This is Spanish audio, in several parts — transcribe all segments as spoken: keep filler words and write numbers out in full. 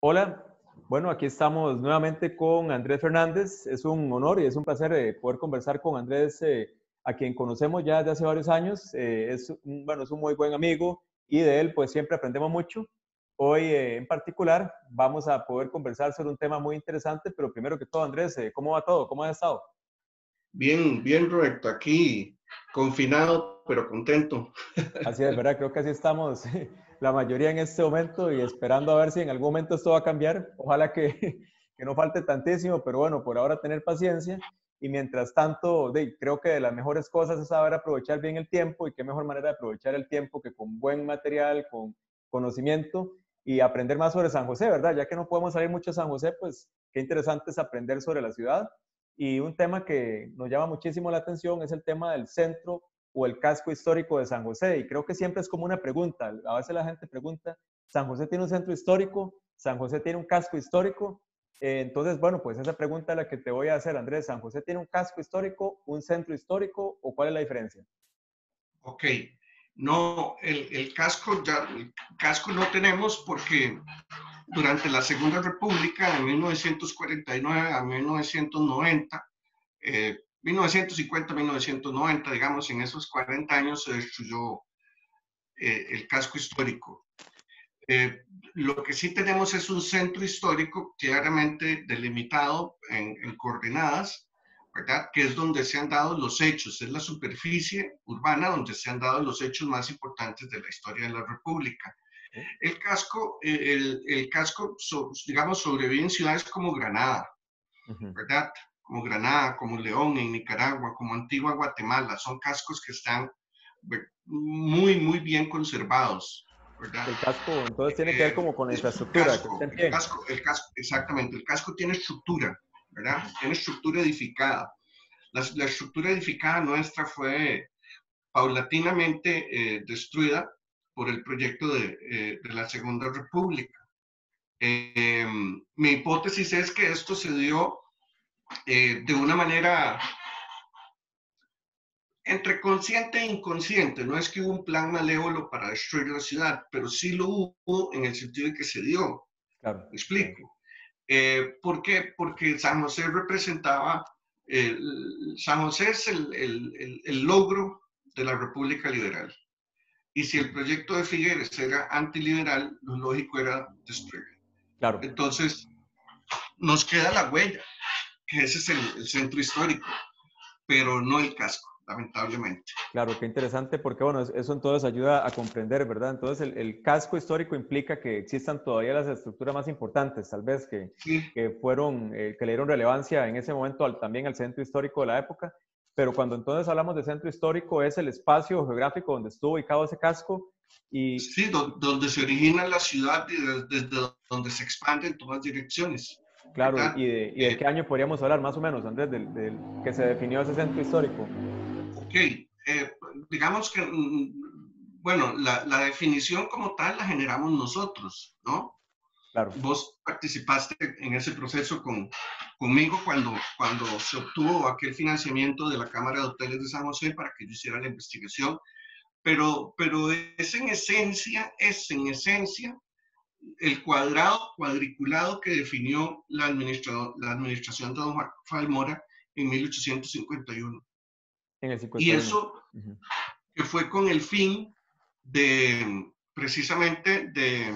Hola, bueno, aquí estamos nuevamente con Andrés Fernández. Es un honor y es un placer eh, poder conversar con Andrés, eh, a quien conocemos ya desde hace varios años. Eh, es, un, bueno, es un muy buen amigo y de él pues siempre aprendemos mucho. Hoy eh, en particular vamos a poder conversar sobre un tema muy interesante, pero primero que todo, Andrés, eh, ¿cómo va todo? ¿Cómo has estado? Bien, bien, Roberto, aquí confinado, pero contento. Así es, ¿verdad? Creo que así estamos la mayoría en este momento y esperando a ver si en algún momento esto va a cambiar. Ojalá que, que no falte tantísimo, pero bueno, por ahora tener paciencia. Y mientras tanto, de, creo que de las mejores cosas es saber aprovechar bien el tiempo y qué mejor manera de aprovechar el tiempo que con buen material, con conocimiento y aprender más sobre San José, ¿verdad? Ya que no podemos salir mucho de San José, pues qué interesante es aprender sobre la ciudad. Y un tema que nos llama muchísimo la atención es el tema del centro o el casco histórico de San José. Y creo que siempre es como una pregunta. A veces la gente pregunta, ¿San José tiene un centro histórico? ¿San José tiene un casco histórico? Eh, entonces, bueno, pues esa pregunta es la que te voy a hacer, Andrés. ¿San José tiene un casco histórico, un centro histórico o cuál es la diferencia? Ok, no, el, el casco ya, el casco no tenemos porque durante la Segunda República, de mil novecientos cuarenta y nueve a mil novecientos noventa, eh, mil novecientos cincuenta a mil novecientos noventa, digamos, en esos cuarenta años se destruyó eh, el casco histórico. Eh, lo que sí tenemos es un centro histórico claramente delimitado en, en coordenadas, ¿verdad? Que es donde se han dado los hechos, es la superficie urbana donde se han dado los hechos más importantes de la historia de la República. ¿Sí? El casco, eh, el, el casco so, digamos, sobrevive en ciudades como Granada, Uh -huh. ¿verdad? Como Granada, como León en Nicaragua, como Antigua Guatemala, son cascos que están muy, muy bien conservados, ¿verdad? El casco entonces tiene que ver Eh, como con la es un infraestructura, que esté casco, en el pie. casco, el casco, exactamente, el casco tiene estructura, Uh ¿verdad? -huh. Tiene estructura edificada. La, la estructura edificada nuestra fue paulatinamente eh, destruida por el proyecto de, eh, de la Segunda República. Eh, mi hipótesis es que esto se dio eh, de una manera entre consciente e inconsciente. No es que hubo un plan malévolo para destruir la ciudad, pero sí lo hubo en el sentido de que se dio. Claro, ¿Me claro. explico? Eh, ¿Por qué? Porque San José representaba, eh, San José es el, el, el, el logro de la República Liberal. Y si Uh el -huh. proyecto de Figueres era antiliberal, lo lógico era destruirlo. Claro. Entonces, nos queda la huella, que ese es el, el centro histórico, pero no el casco, lamentablemente. Claro, qué interesante porque, bueno, eso entonces ayuda a comprender, ¿verdad? Entonces, el, el casco histórico implica que existan todavía las estructuras más importantes, tal vez, que, Sí, que fueron, eh, que le dieron relevancia en ese momento al, también al centro histórico de la época. Pero cuando entonces hablamos de centro histórico, es el espacio geográfico donde estuvo ubicado ese casco y, sí, do, donde se origina la ciudad y desde de, donde se expande en todas direcciones, claro, y ¿verdad? de, y de Eh, qué año podríamos hablar, más o menos, Andrés, del, del que se definió ese centro histórico. ok, eh, digamos que, mm, bueno, la, la definición como tal la generamos nosotros, ¿no? Claro. Vos participaste en ese proceso con, conmigo cuando, cuando se obtuvo aquel financiamiento de la Cámara de Hoteles de San José para que yo hiciera la investigación, pero, pero es en esencia, es en esencia el cuadrado cuadriculado que definió la, administra la administración de don Rafael Mora en mil ochocientos cincuenta y uno. En el Y cincuenta y uno. eso Uh -huh. que fue con el fin de, precisamente, de,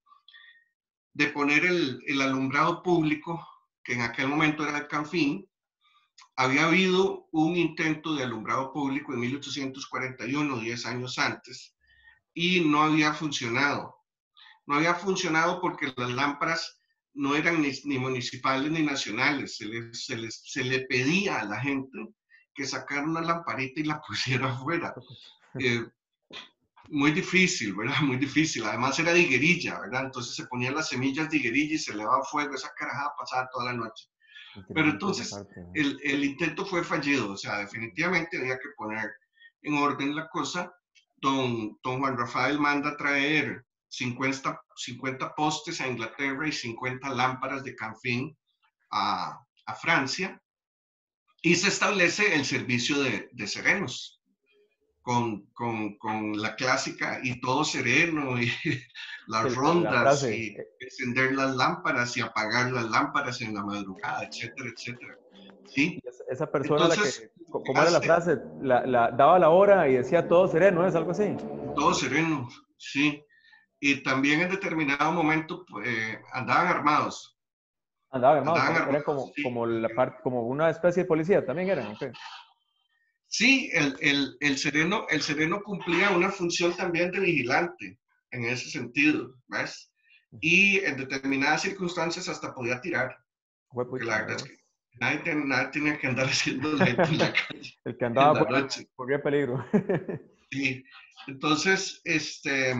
de poner el, el alumbrado público, que en aquel momento era el Canfín. Había habido un intento de alumbrado público en mil ochocientos cuarenta y uno, diez años antes, y no había funcionado. No había funcionado porque las lámparas no eran ni, ni municipales ni nacionales. Se le, se, les, se le pedía a la gente que sacara una lamparita y la pusiera afuera. Eh, muy difícil, ¿verdad? Muy difícil. Además era de higuerilla, ¿verdad? Entonces se ponían las semillas de higuerilla y se le daba fuego. Esa carajada pasaba toda la noche. Pero Interesante esa entonces parte, ¿no? el, el intento fue fallido. O sea, definitivamente había que poner en orden la cosa. Don, don Juan Rafael manda traer cincuenta, cincuenta postes a Inglaterra y cincuenta lámparas de Canfín a, a Francia. Y se establece el servicio de, de serenos. con, con, con la clásica y todo sereno y las El- la rondas frase, y encender las lámparas y apagar las lámparas en la madrugada, etcétera, etcétera. y ¿Sí? esa esa persona, la Entonces, que, lo co- que ¿cómo era la hace frase? La, la- daba la hora y decía todo sereno, ¿es algo así? todo sereno, ¿sí? Y también en determinado momento pues, eh, andaban armados, Andaban armados, andaban eran, eran armados, como, sí, como, la porque parte, como una especie de policía también eran, ¿ok? sí, el, el, el, sereno, el sereno cumplía una función también de vigilante en ese sentido, ¿ves? Y en determinadas circunstancias hasta podía tirar, Fue porque la pucha, verdad es vos. que nadie, ten, nadie tenía que andar haciendo lento en la calle El que en andaba la afuera noche. corría peligro. Sí. Entonces, este,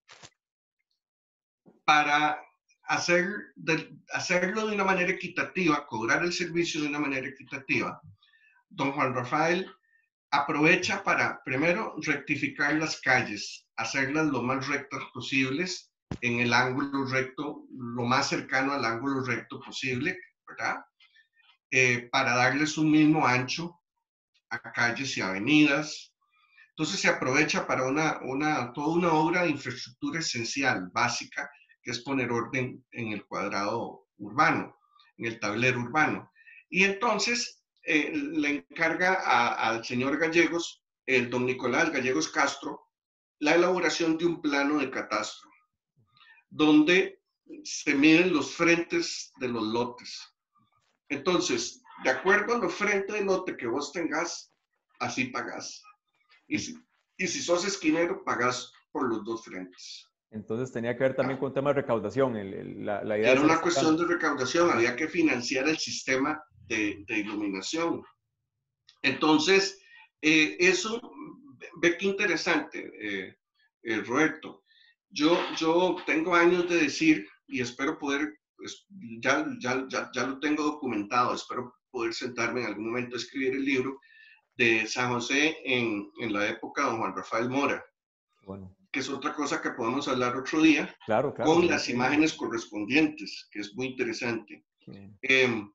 para hacer de, hacerlo de una manera equitativa, cobrar el servicio de una manera equitativa, don Juan Rafael aprovecha para, primero, rectificar las calles, hacerlas lo más rectas posibles, en el ángulo recto, lo más cercano al ángulo recto posible, ¿verdad? Eh, para darles un mismo ancho a calles y avenidas. Entonces se aprovecha para una, una, toda una obra de infraestructura esencial, básica, que es poner orden en el cuadrado urbano, en el tablero urbano. Y entonces eh, le encarga a, al señor Gallegos, el don Nicolás Gallegos Castro, la elaboración de un plano de catastro, donde se miden los frentes de los lotes. Entonces, de acuerdo a los frentes de lote que vos tengas, así pagás. Y si, y si sos esquinero, pagás por los dos frentes. Entonces tenía que ver también con tema de recaudación, el, el, la, la idea de Era hacer una ese cuestión plano. de recaudación, había que financiar el sistema de, de iluminación. Entonces, eh, eso, ve qué interesante, eh, eh, Roberto. Yo, yo tengo años de decir, y espero poder, pues, ya, ya, ya, ya lo tengo documentado, espero poder sentarme en algún momento a escribir el libro de San José en, en la época de don Juan Rafael Mora, Bueno, que es otra cosa que podemos hablar otro día, claro, claro, con sería las increíble. imágenes correspondientes, que es muy interesante. Que- Eh,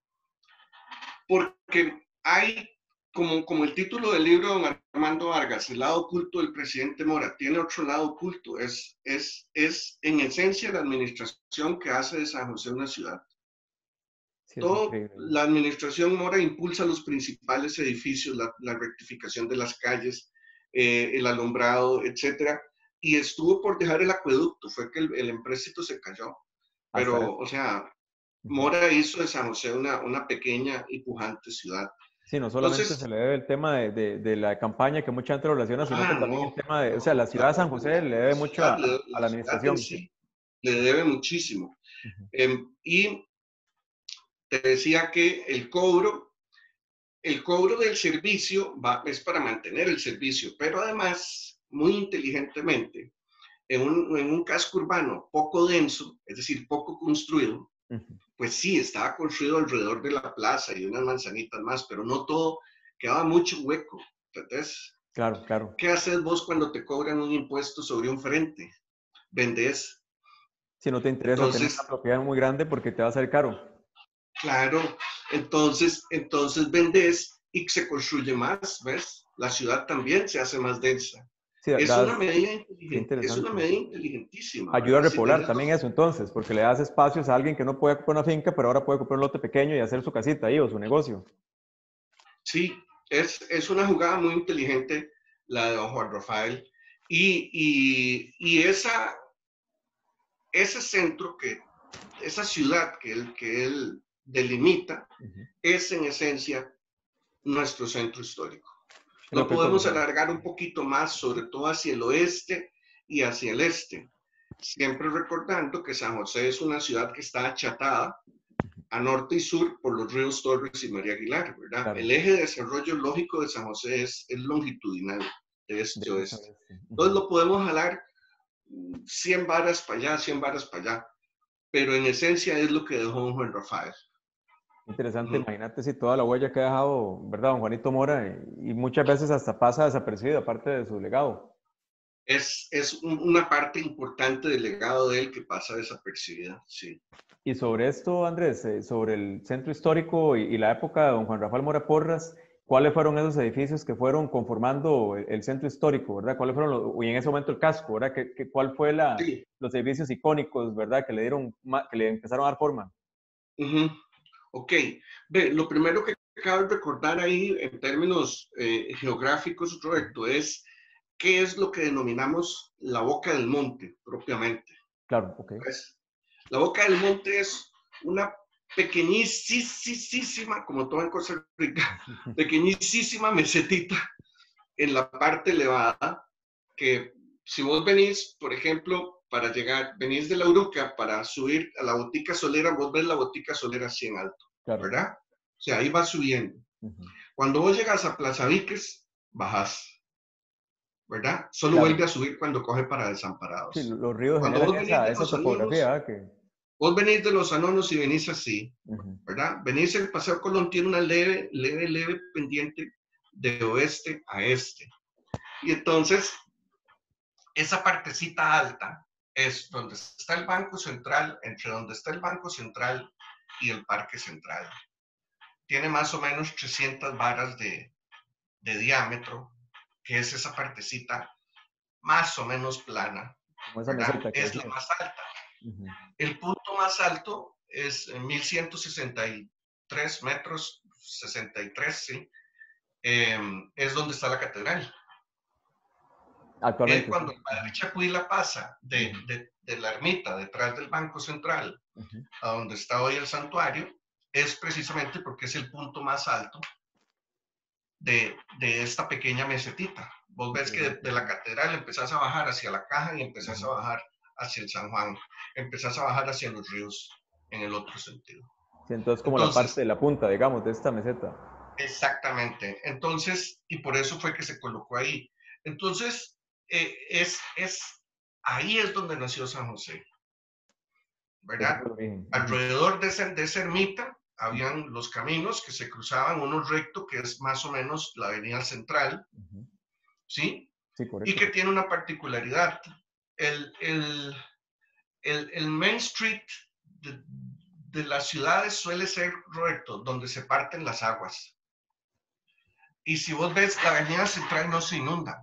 porque hay, como, como el título del libro de don Armando Vargas, el lado oculto del presidente Mora, tiene otro lado oculto, es, es, es en esencia la administración que hace de San José una ciudad. sí, es Todo, increíble. la administración Mora impulsa los principales edificios, la, la rectificación de las calles, eh, el alumbrado, etcétera, y estuvo por dejar el acueducto, fue que el, el empréstito se cayó, Hasta pero, eso. o sea, Ujú. Mora hizo de San José una, una pequeña y pujante ciudad. Sí, no solamente se Entonces, le debe el tema de, de, de la campaña que mucha gente lo relaciona, sino que ah, también el no, tema de, o sea, no, la ciudad de claro, San José le la debe mucho ciudad, a, la, a- a la la ciudad en administración. sí le debe muchísimo. Ujú. Eh, y te decía que el cobro, el cobro del servicio va, es para mantener el servicio, pero además, muy inteligentemente, en un, en un casco urbano poco denso, es decir, poco construido, Ujú. pues sí, estaba construido alrededor de la plaza y unas manzanitas más, pero no todo, quedaba mucho hueco. Entonces, Claro, claro. ¿qué haces vos cuando te cobran un impuesto sobre un frente? Vendés. Si no te interesa tener una Entonces, propiedad muy grande porque te va a salir caro. claro, entonces, entonces vendés y se construye más, ¿ves? La ciudad también se hace más densa. Sí, Es una das, medida qué inteligente, es una interesante. medida inteligentísima, Ayuda a ¿verdad? Si repoblar tenés también los... eso entonces, porque le das espacios a alguien que no puede comprar una finca, pero ahora puede comprar un lote pequeño y hacer su casita ahí o su negocio. Sí, es, es una jugada muy inteligente la de don Juan Rafael. Y, y, y esa, ese centro, que, esa ciudad que él, que él delimita, Ujú. es en esencia nuestro centro histórico. Creo Lo que podemos coincido. alargar un poquito más, sobre todo hacia el oeste y hacia el este, siempre recordando que San José es una ciudad que está achatada a norte y sur por los ríos Torres y María Aguilar, ¿verdad? Claro, El eje de desarrollo lógico de San José es, es longitudinal, de de este a este a oeste. oeste. Entonces Ujú. lo podemos jalar cien varas para allá, cien varas para allá, pero en esencia es lo que dejó Juan Rafael. Interesante, Uh-huh. imagínate si toda la huella que ha dejado, ¿verdad? Don Juanito Mora, y, y muchas veces hasta pasa desapercibido, aparte de su legado. Es, es un, una parte importante del legado de él que pasa desapercibida, sí. Y sobre esto, Andrés, eh, sobre el centro histórico y, y la época de don Juan Rafael Mora Porras, ¿cuáles fueron esos edificios que fueron conformando el, el centro histórico, verdad? ¿Cuáles fueron, los, y en ese momento el casco, verdad? ¿Qué, qué, ¿Cuál fue la, Sí. los edificios icónicos, verdad? Que le dieron, que le empezaron a dar forma. Uh-huh. Ok. Ve, lo primero que acabo de recordar ahí en términos eh, geográficos, Roberto, es qué es lo que denominamos la Boca del Monte, propiamente. Claro, ok. ¿Ves? La Boca del Monte es una pequeñísima, como todo en Costa Rica, pequeñísima mesetita en la parte elevada, que si vos venís, por ejemplo, para llegar, venís de la Uruca para subir a la Botica Solera, vos ves la Botica Solera así en alto, claro. ¿Verdad? O sea, ahí va subiendo. Uh-huh. Cuando vos llegas a Plaza Víquez, bajás, ¿verdad? Solo claro. Vuelve a subir cuando coge para Desamparados. Sí, los ríos cuando generan esa, esa topografía. Anonos, que... Vos venís de los Anonos y venís así, uh-huh. ¿verdad? Venís, el Paseo Colón tiene una leve, leve, leve pendiente de oeste a este. Y entonces, esa partecita alta es donde está el Banco Central, entre donde está el Banco Central y el Parque Central. Tiene más o menos trescientas varas de, de diámetro, que es esa partecita más o menos plana. Es la más alta. Uh-huh. El punto más alto es mil ciento sesenta y tres metros, sesenta y tres, sí. Eh, es donde está la catedral. Actualmente. Él, cuando el padre Chacuila pasa de, de, de la ermita detrás del Banco Central uh-huh. a donde está hoy el santuario, es precisamente porque es el punto más alto de, de esta pequeña mesetita. Vos ves que de, de la catedral empezás a bajar hacia la Caja y empezás uh-huh. a bajar hacia el San Juan, empezás a bajar hacia los ríos en el otro sentido. Sí, entonces como entonces, la parte de la punta, digamos, de esta meseta. Exactamente. Entonces, y por eso fue que se colocó ahí. Entonces, eh, es, es, ahí es donde nació San José, ¿verdad? Alrededor de, ese, de esa ermita habían los caminos que se cruzaban, uno recto, que es más o menos la avenida central, uh-huh. ¿sí? Sí, correcto. Y que tiene una particularidad. El, el, el, el Main Street de, de las ciudades suele ser recto, donde se parten las aguas. Y si vos ves, la avenida central no se inunda.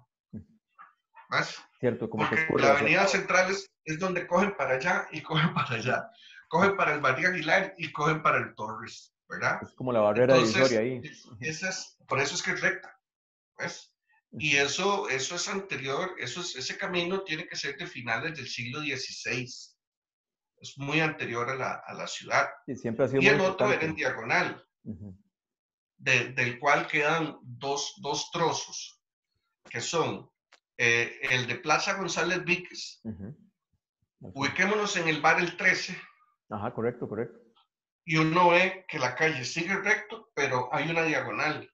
¿Ves? Cierto, como porque que la avenida hacia... central es, es donde cogen para allá y cogen para allá. Cogen para el María Aguilar y cogen para el Torres, ¿verdad? Es como la barrera Entonces, divisoria ahí. Es, esa es, por eso es que es recta, ¿ves? Y eso, eso es anterior, eso es, ese camino tiene que ser de finales del siglo dieciséis. Es muy anterior a la, a la ciudad. Y siempre ha sido y muy el importante. otro era en diagonal, uh-huh. de, del cual quedan dos, dos trozos, que son eh, el de Plaza González Víquez. Uh-huh. Ubiquémonos en el bar El trece. Ajá, correcto, correcto. Y uno ve que la calle sigue recto, pero hay una diagonal.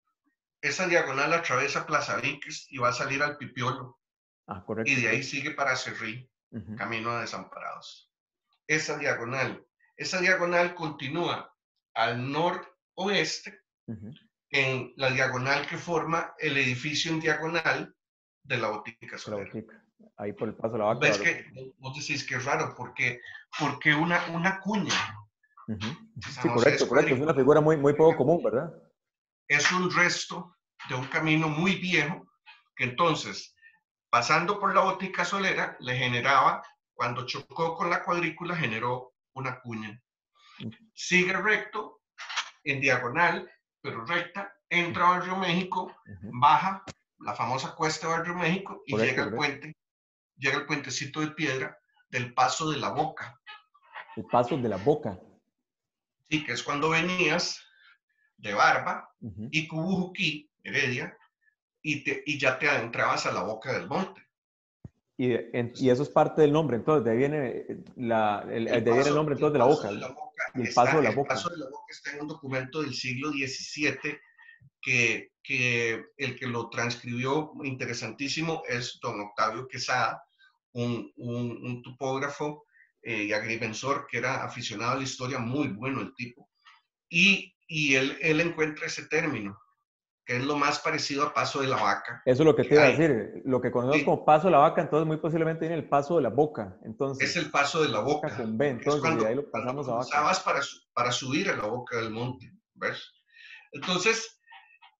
Esa diagonal atraviesa Plaza Víquez y va a salir al Pipiolo. Ah, correcto. Y de ahí correcto. sigue para Cerrí, uh-huh. camino a Desamparados. Esa diagonal. Esa diagonal continúa al noroeste, uh-huh. en la diagonal que forma el edificio en diagonal de la Botica Solera. La botica. Ahí por el paso de la vaca. ¿Ves que vos decís que es raro? Porque, porque una, una cuña. Uh-huh. Sí, correcto, es correcto. Es una figura muy, muy poco común, ¿verdad? Es un resto de un camino muy viejo que entonces, pasando por la Botica Solera, le generaba, cuando chocó con la cuadrícula, generó una cuña. Sigue recto, en diagonal, pero recta, entra a Barrio México, uh-huh. baja la famosa cuesta de Barrio México y correcto, llega al puente, llega el puentecito de piedra del Paso de la Boca. El Paso de la Boca. Sí, que es cuando venías de Barba uh-huh. y Cubujuquí, Heredia, y, te, y ya te adentrabas a la Boca del Monte. Y, en, y eso es parte del nombre, entonces, de ahí viene, la, el, el, de ahí paso, viene el nombre entonces, el de la Boca. De la boca el, está, paso de la el Boca. Paso de la Boca está en un documento del siglo diecisiete que, que el que lo transcribió, interesantísimo, es don Octavio Quesada, un, un, un topógrafo eh, y agrimensor que era aficionado a la historia, muy bueno el tipo. Y, y él, él encuentra ese término, que es lo más parecido a Paso de la Vaca. Eso es lo que te iba a decir. Lo que conocemos sí. como Paso de la Vaca, entonces muy posiblemente viene el Paso de la Boca. Entonces, es el Paso de la Boca. boca con B, entonces, es cuando, y ahí lo pasamos a Vaca. Para, para subir a la Boca del Monte, ¿ves? Entonces,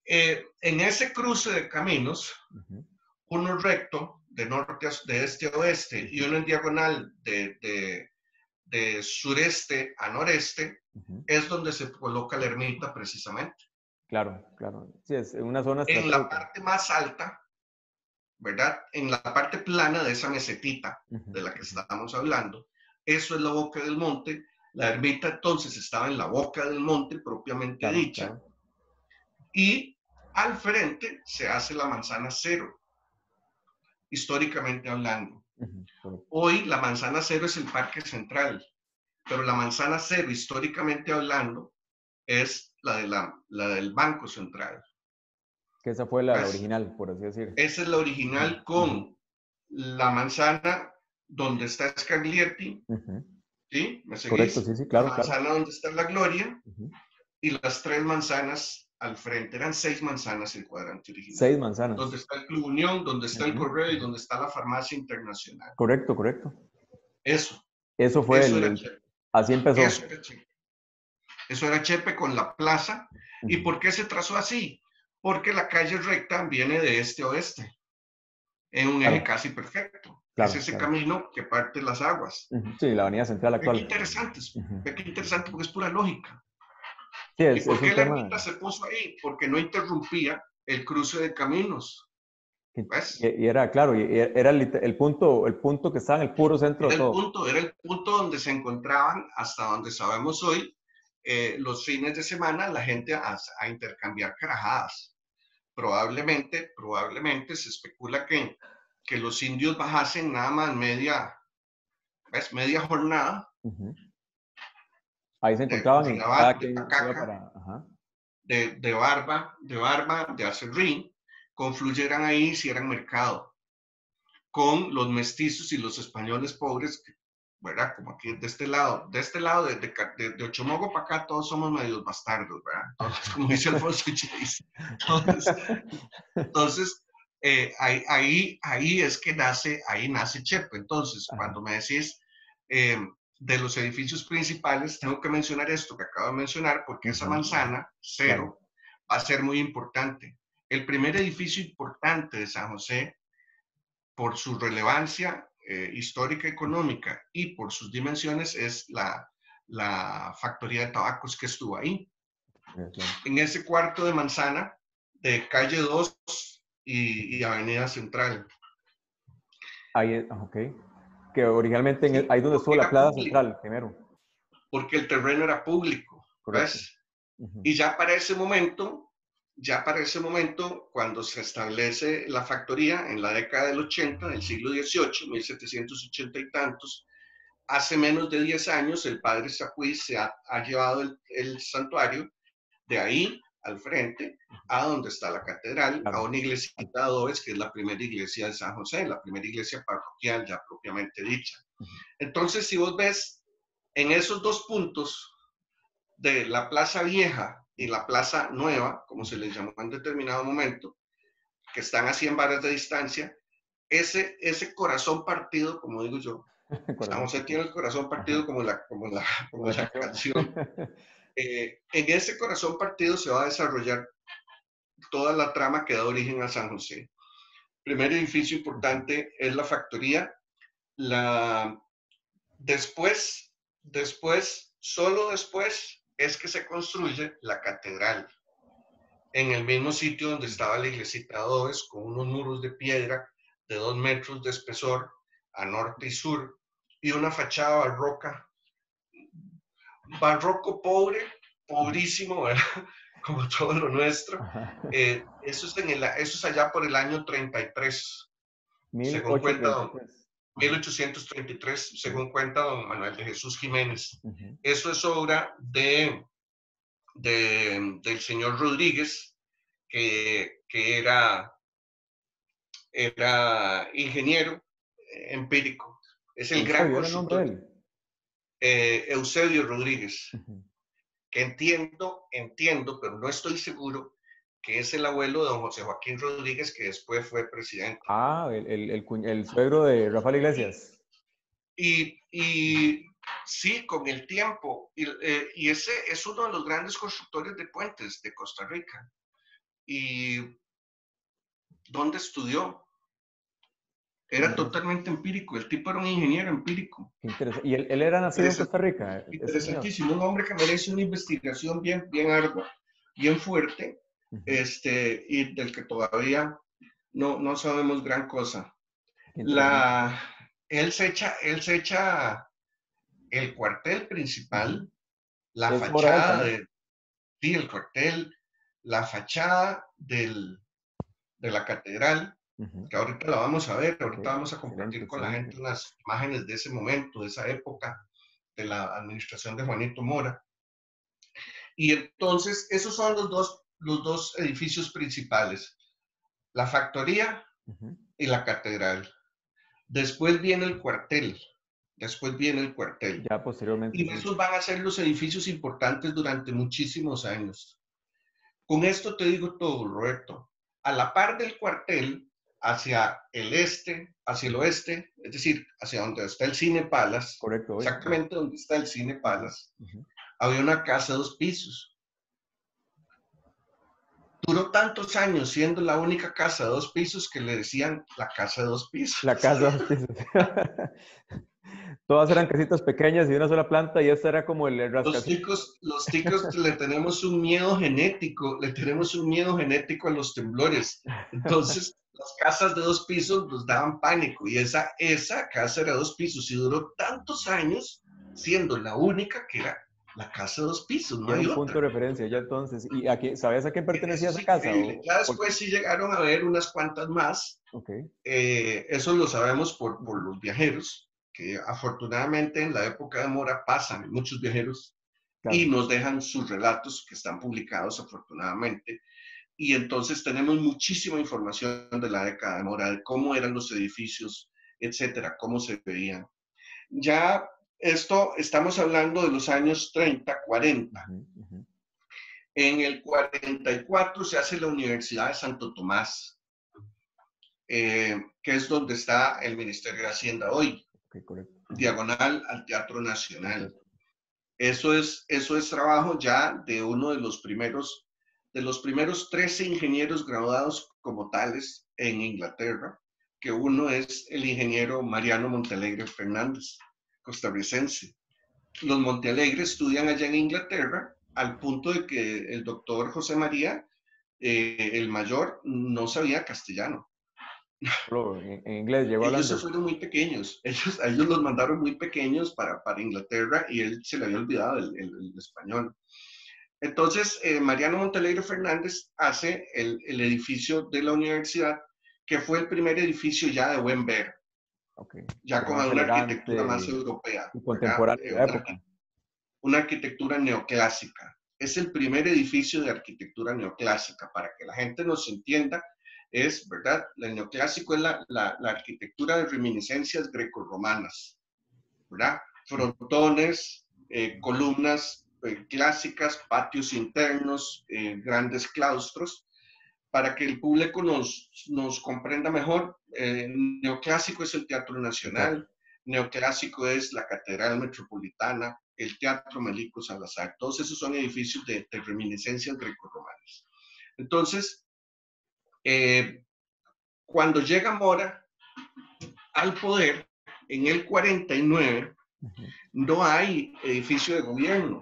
Eh, en ese cruce de caminos, uh-huh. uno recto de norte a, de este a oeste y uno en diagonal de, de, de sureste a noreste, uh-huh. es donde se coloca la ermita precisamente. Claro, claro. Sí, es una zona estratégica. En la parte más alta, ¿verdad? En la parte plana de esa mesetita uh-huh. de la que estábamos hablando, eso es la boca del monte. La ermita entonces estaba en la boca del monte propiamente claro, dicha. Claro. Y al frente se hace la manzana cero, históricamente hablando. Uh-huh. Hoy la manzana cero es el parque central, pero la manzana cero, históricamente hablando, es la, de la, la del Banco Central. Que esa fue la, la original, por así decir. Esa es la original uh-huh. con uh-huh. la manzana donde está Scaglietti, uh-huh. ¿sí? ¿Me seguís? Correcto, sí, sí, claro. La manzana claro. donde está la Gloria uh-huh. y las tres manzanas al frente. Eran seis manzanas el cuadrante original. Seis manzanas. Donde está el Club Unión, donde está uh-huh. el Correo y donde está la Farmacia Internacional. Correcto, correcto. Eso. Eso fue Eso el... Era Chepe. Así empezó. Eso era Chepe. Eso era Chepe con la plaza. Uh-huh. ¿Y por qué se trazó así? Porque la calle recta viene de este a oeste, en un claro. eje casi perfecto. Claro, es ese claro. camino que parte las aguas. Uh-huh. Sí, la avenida central actual. Qué interesante, uh-huh. qué interesante porque es pura lógica. Sí, es, ¿Y por es qué un la tema... ermita se puso ahí? Porque no interrumpía el cruce de caminos. ¿Ves? Y, y era, claro, y era el, el, punto, el punto que estaba en el puro centro era de todo. El punto, era el punto donde se encontraban, hasta donde sabemos hoy, eh, los fines de semana, la gente a, a intercambiar carajadas. Probablemente, probablemente se especula que, que los indios bajasen nada más media, ¿ves? Media jornada. Uh-huh. Ahí se encontraban de, en cada quien de Pacaca, para, ajá. de, de Barba, de Barba, de Acerrín, confluyeran ahí y hicieran mercado con los mestizos y los españoles pobres, ¿verdad? Como aquí de este lado, de este lado, de, de, de Ochomogo para acá, todos somos medios bastardos, ¿verdad? Entonces, como dice Alfonso Chávez. Entonces, entonces eh, ahí, ahí, ahí es que nace, ahí nace Chepe. Entonces, ajá. Cuando me decís eh, de los edificios principales, tengo que mencionar esto que acabo de mencionar, porque esa manzana, cero, claro. va a ser muy importante. El primer edificio importante de San José, por su relevancia eh, histórica, económica y por sus dimensiones, es la, la factoría de tabacos que estuvo ahí. Okay. En ese cuarto de manzana de calle dos y, y avenida Central. Ahí, ok. Que originalmente en el, ahí donde estuvo la plaza público, central, primero. Porque el terreno era público, ¿ves? Uh-huh. Y ya para ese momento... Ya para ese momento, cuando se establece la factoría en la década del ochenta, del siglo dieciocho, mil setecientos ochenta y tantos, hace menos de diez años, el padre Sacuí se ha, ha llevado el, el santuario de ahí al frente, a donde está la catedral, claro. A una iglesita de adobes, que es la primera iglesia de San José, la primera iglesia parroquial ya propiamente dicha. Entonces, si vos ves en esos dos puntos de la Plaza Vieja y la Plaza Nueva, como se les llamó en determinado momento, que están a cien varas de distancia, ese, ese corazón partido, como digo yo, San José tiene el corazón partido como la, como la, como la canción, eh, en ese corazón partido se va a desarrollar toda la trama que da origen a San José. Primer edificio importante es la factoría, la, después, después, solo después, es que se construye la catedral en el mismo sitio donde estaba la iglesita de adobes, con unos muros de piedra de dos metros de espesor a norte y sur y una fachada barroca, barroco pobre, pobrísimo, ¿verdad? Como todo lo nuestro. Eh, eso, es en el, eso es allá por el año treinta y tres, según cuenta don, mil ochocientos treinta y tres, según cuenta don Manuel de Jesús Jiménez. Uh-huh. Eso es obra de De, del señor Rodríguez, que, que era, era ingeniero empírico. Es el gran constructor. Eh, Eusebio Rodríguez, uh-huh. que entiendo, entiendo, pero no estoy seguro, que es el abuelo de don José Joaquín Rodríguez, que después fue presidente. Ah, el, el, el, el suegro de Rafael Iglesias. Y, y sí, con el tiempo, y, eh, y ese es uno de los grandes constructores de puentes de Costa Rica. ¿Y dónde estudió? Era totalmente empírico. El tipo era un ingeniero empírico. Qué interesante. ¿Y él, él era nacido en Costa Rica, este señor? Interesantísimo. Un hombre que merece una investigación bien, bien ardua, bien fuerte, uh-huh. este, y del que todavía no, no sabemos gran cosa. La, él, se echa, él se echa el cuartel principal, uh-huh. la es fachada de, sí, el cuartel, la fachada del, de la catedral, uh-huh. que ahorita la vamos a ver, ahorita okay. vamos a compartir excelente, con excelente. la gente unas imágenes de ese momento, de esa época, de la administración de Juanito Mora. Y entonces, esos son los dos, los dos edificios principales, la factoría uh-huh. y la catedral. Después viene el cuartel, después viene el cuartel. Ya posteriormente. Y esos van a ser los edificios importantes durante muchísimos años. Con esto te digo todo, Roberto. A la par del cuartel, hacia el este, hacia el oeste, es decir, hacia donde está el Cine Palace, correcto, exactamente donde está el Cine Palace, uh-huh. había una casa de dos pisos. Duró tantos años siendo la única casa de dos pisos que le decían la casa de dos pisos. La casa de dos pisos. Todas eran casitas pequeñas y de una sola planta y esta era como el, el Los ticos, los ticos le tenemos un miedo genético, le tenemos un miedo genético a los temblores. Entonces, las casas de dos pisos nos daban pánico y esa, esa casa era de dos pisos y duró tantos años siendo la única que era la casa de dos pisos, no hay un otra. punto de referencia ya entonces. ¿Y a quién, sabes a quién pertenecía esa casa? ¿O? Ya después sí llegaron a ver unas cuantas más. Okay. Eh, eso lo sabemos por, por los viajeros, que afortunadamente en la época de Mora pasan muchos viajeros claro. y nos dejan sus relatos que están publicados afortunadamente. Y entonces tenemos muchísima información de la década de Mora, de cómo eran los edificios, etcétera, cómo se veían. Ya esto, estamos hablando de los años treinta, cuarenta. Uh-huh, uh-huh. En el cuarenta y cuatro se hace la Universidad de Santo Tomás, eh, que es donde está el Ministerio de Hacienda hoy, okay, correcto. diagonal al Teatro Nacional. Okay. Eso es, eso es trabajo ya de uno de los primeros, de los primeros trece ingenieros graduados como tales en Inglaterra, que uno es el ingeniero Mariano Montealegre Fernández, costarricense. Los Montealegre estudian allá en Inglaterra al punto de que el doctor José María, eh, el mayor, no sabía castellano. En, en inglés llegó ellos hablando. se fueron muy pequeños, ellos, a ellos los mandaron muy pequeños para, para Inglaterra y él se le había olvidado el, el, el español. Entonces, eh, Mariano Montealegre Fernández hace el, el edificio de la universidad, que fue el primer edificio ya de buen ver, okay. ya con una arquitectura más europea, y contemporánea. Eh, una, una arquitectura neoclásica. Es el primer edificio de arquitectura neoclásica, para que la gente nos entienda. Es, ¿verdad? El neoclásico es la, la, la arquitectura de reminiscencias grecorromanas, ¿verdad? Frontones, eh, columnas eh, clásicas, patios internos, eh, grandes claustros. Para que el público nos, nos comprenda mejor, eh, neoclásico es el Teatro Nacional, neoclásico es la Catedral Metropolitana, el Teatro Melico Salazar. Todos esos son edificios de, de reminiscencias grecorromanas. Entonces, Eh, cuando llega Mora al poder, en el cuarenta y nueve, no hay edificio de gobierno.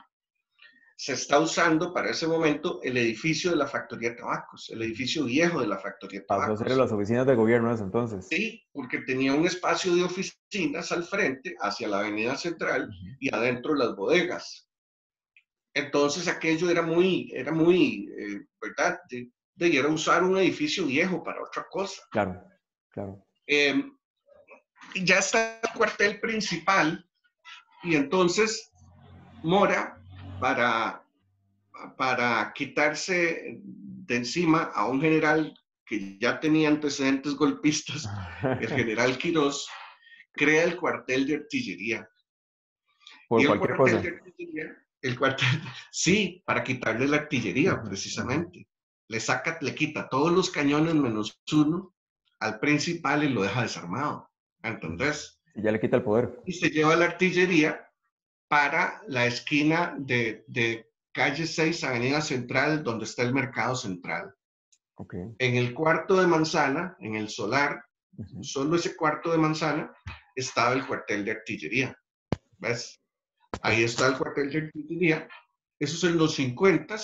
Se está usando para ese momento el edificio de la Factoría de Tabacos, el edificio viejo de la Factoría de Tabacos. Pasó a ser las oficinas de gobierno eso entonces. Sí, porque tenía un espacio de oficinas al frente, hacia la Avenida Central, uh-huh. y adentro las bodegas. Entonces aquello era muy, era muy, eh, ¿verdad?, de, debiera usar un edificio viejo para otra cosa. Claro, claro. Eh, ya está el cuartel principal y entonces Mora, para, para quitarse de encima a un general que ya tenía antecedentes golpistas, el general Quirós, crea el cuartel de artillería. Por y el cualquier cuartel cosa. De artillería, el cuartel, sí, para quitarle la artillería, precisamente. Le saca, le quita todos los cañones menos uno al principal y lo deja desarmado. ¿Entendés? Y ya le quita el poder. Y se lleva la artillería para la esquina de, de calle seis, avenida Central, donde está el mercado central. Okay. En el cuarto de manzana, en el solar, Uh-huh. solo ese cuarto de manzana, estaba el cuartel de artillería. ¿Ves? Ahí está el cuartel de artillería. Eso es en los cincuenta.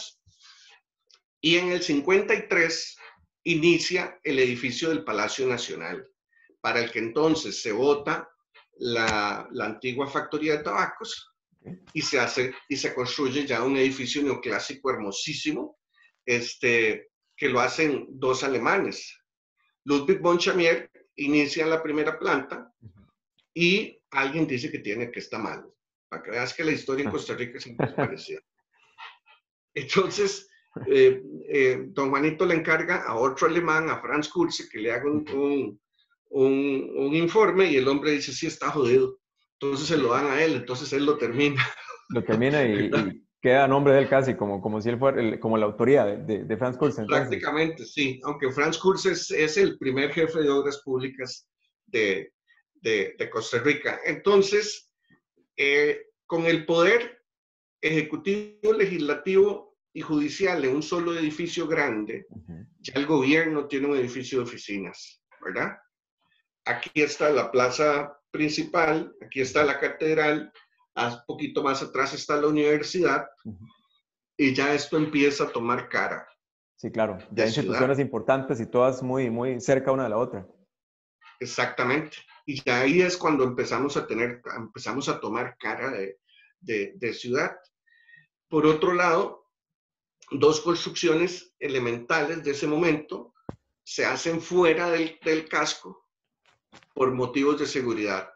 Y en el cincuenta y tres inicia el edificio del Palacio Nacional, para el que entonces se bota la, la antigua factoría de tabacos. Y se hace y se construye ya un edificio neoclásico hermosísimo, este, que lo hacen dos alemanes. Ludwig von Chamier inicia la primera planta y alguien dice que tiene que está mal. Para que veas que la historia en Costa Rica siempre es parecida. Entonces, eh, eh, don Juanito le encarga a otro alemán, a Franz Kurze, que le haga un, un, un, un informe y el hombre dice, sí, está jodido. Entonces se lo dan a él, entonces él lo termina. Lo termina y, y queda a nombre de él casi, como, como si él fuera, el, como la autoría de, de, de Franz Kurze. Prácticamente, sí. Aunque Franz Kurze es, es el primer jefe de obras públicas de, de, de Costa Rica. Entonces, eh, con el poder ejecutivo, legislativo y judicial en un solo edificio grande, uh-huh. ya el gobierno tiene un edificio de oficinas, ¿verdad? Aquí está la plaza principal, aquí está la catedral, un poquito más atrás está la universidad, uh-huh. y ya esto empieza a tomar cara. Sí, claro, ya hay instituciones ciudad. importantes y todas muy, muy cerca una de la otra. Exactamente, y ya ahí es cuando empezamos a tener, empezamos a tomar cara de, de, de ciudad. Por otro lado, dos construcciones elementales de ese momento se hacen fuera del, del casco por motivos de seguridad.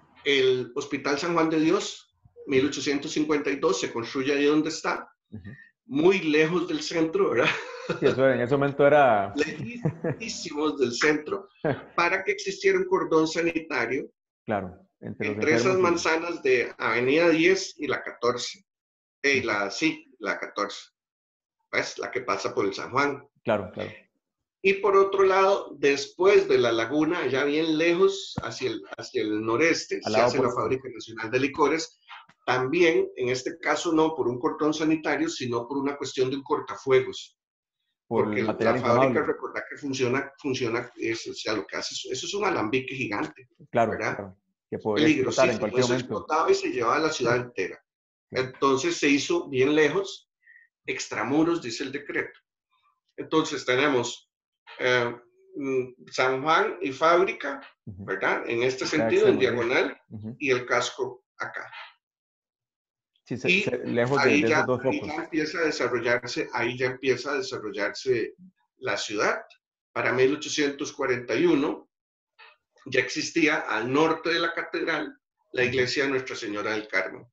El Hospital San Juan de Dios, mil ochocientos cincuenta y dos, se construye ahí donde está, uh-huh. muy lejos del centro, ¿verdad? Sí, eso en ese momento era... lejísimos del centro, para que existiera un cordón sanitario. Claro. Entre, entre esas manzanas de Avenida diez y la catorce. Eh, uh-huh. la, sí, la catorce. ¿Ves? La que pasa por el San Juan. Claro, claro. Y por otro lado, después de la laguna, allá bien lejos, hacia el, hacia el noreste, se hace la Fábrica Nacional de Licores. También, en este caso, no por un cordón sanitario, sino por una cuestión de un cortafuegos. Por porque la fábrica, recordad que funciona, funciona eso, o sea, lo que hace, eso es un alambique gigante. Claro, ¿verdad? claro. Que podría explotar en cualquier eso momento. Explotaba y se llevaba a la ciudad entera. Claro. Entonces se hizo bien lejos, extramuros, dice el decreto. Entonces tenemos eh, San Juan y fábrica, uh-huh. ¿verdad? En este sentido, en diagonal, uh-huh. y el casco acá. Sí, se, y se, lejos de, ahí, de ya, esos dos ahí focos. ya empieza a desarrollarse, ahí ya empieza a desarrollarse la ciudad. Para mil ochocientos cuarenta y uno ya existía al norte de la catedral la iglesia de Nuestra Señora del Carmen.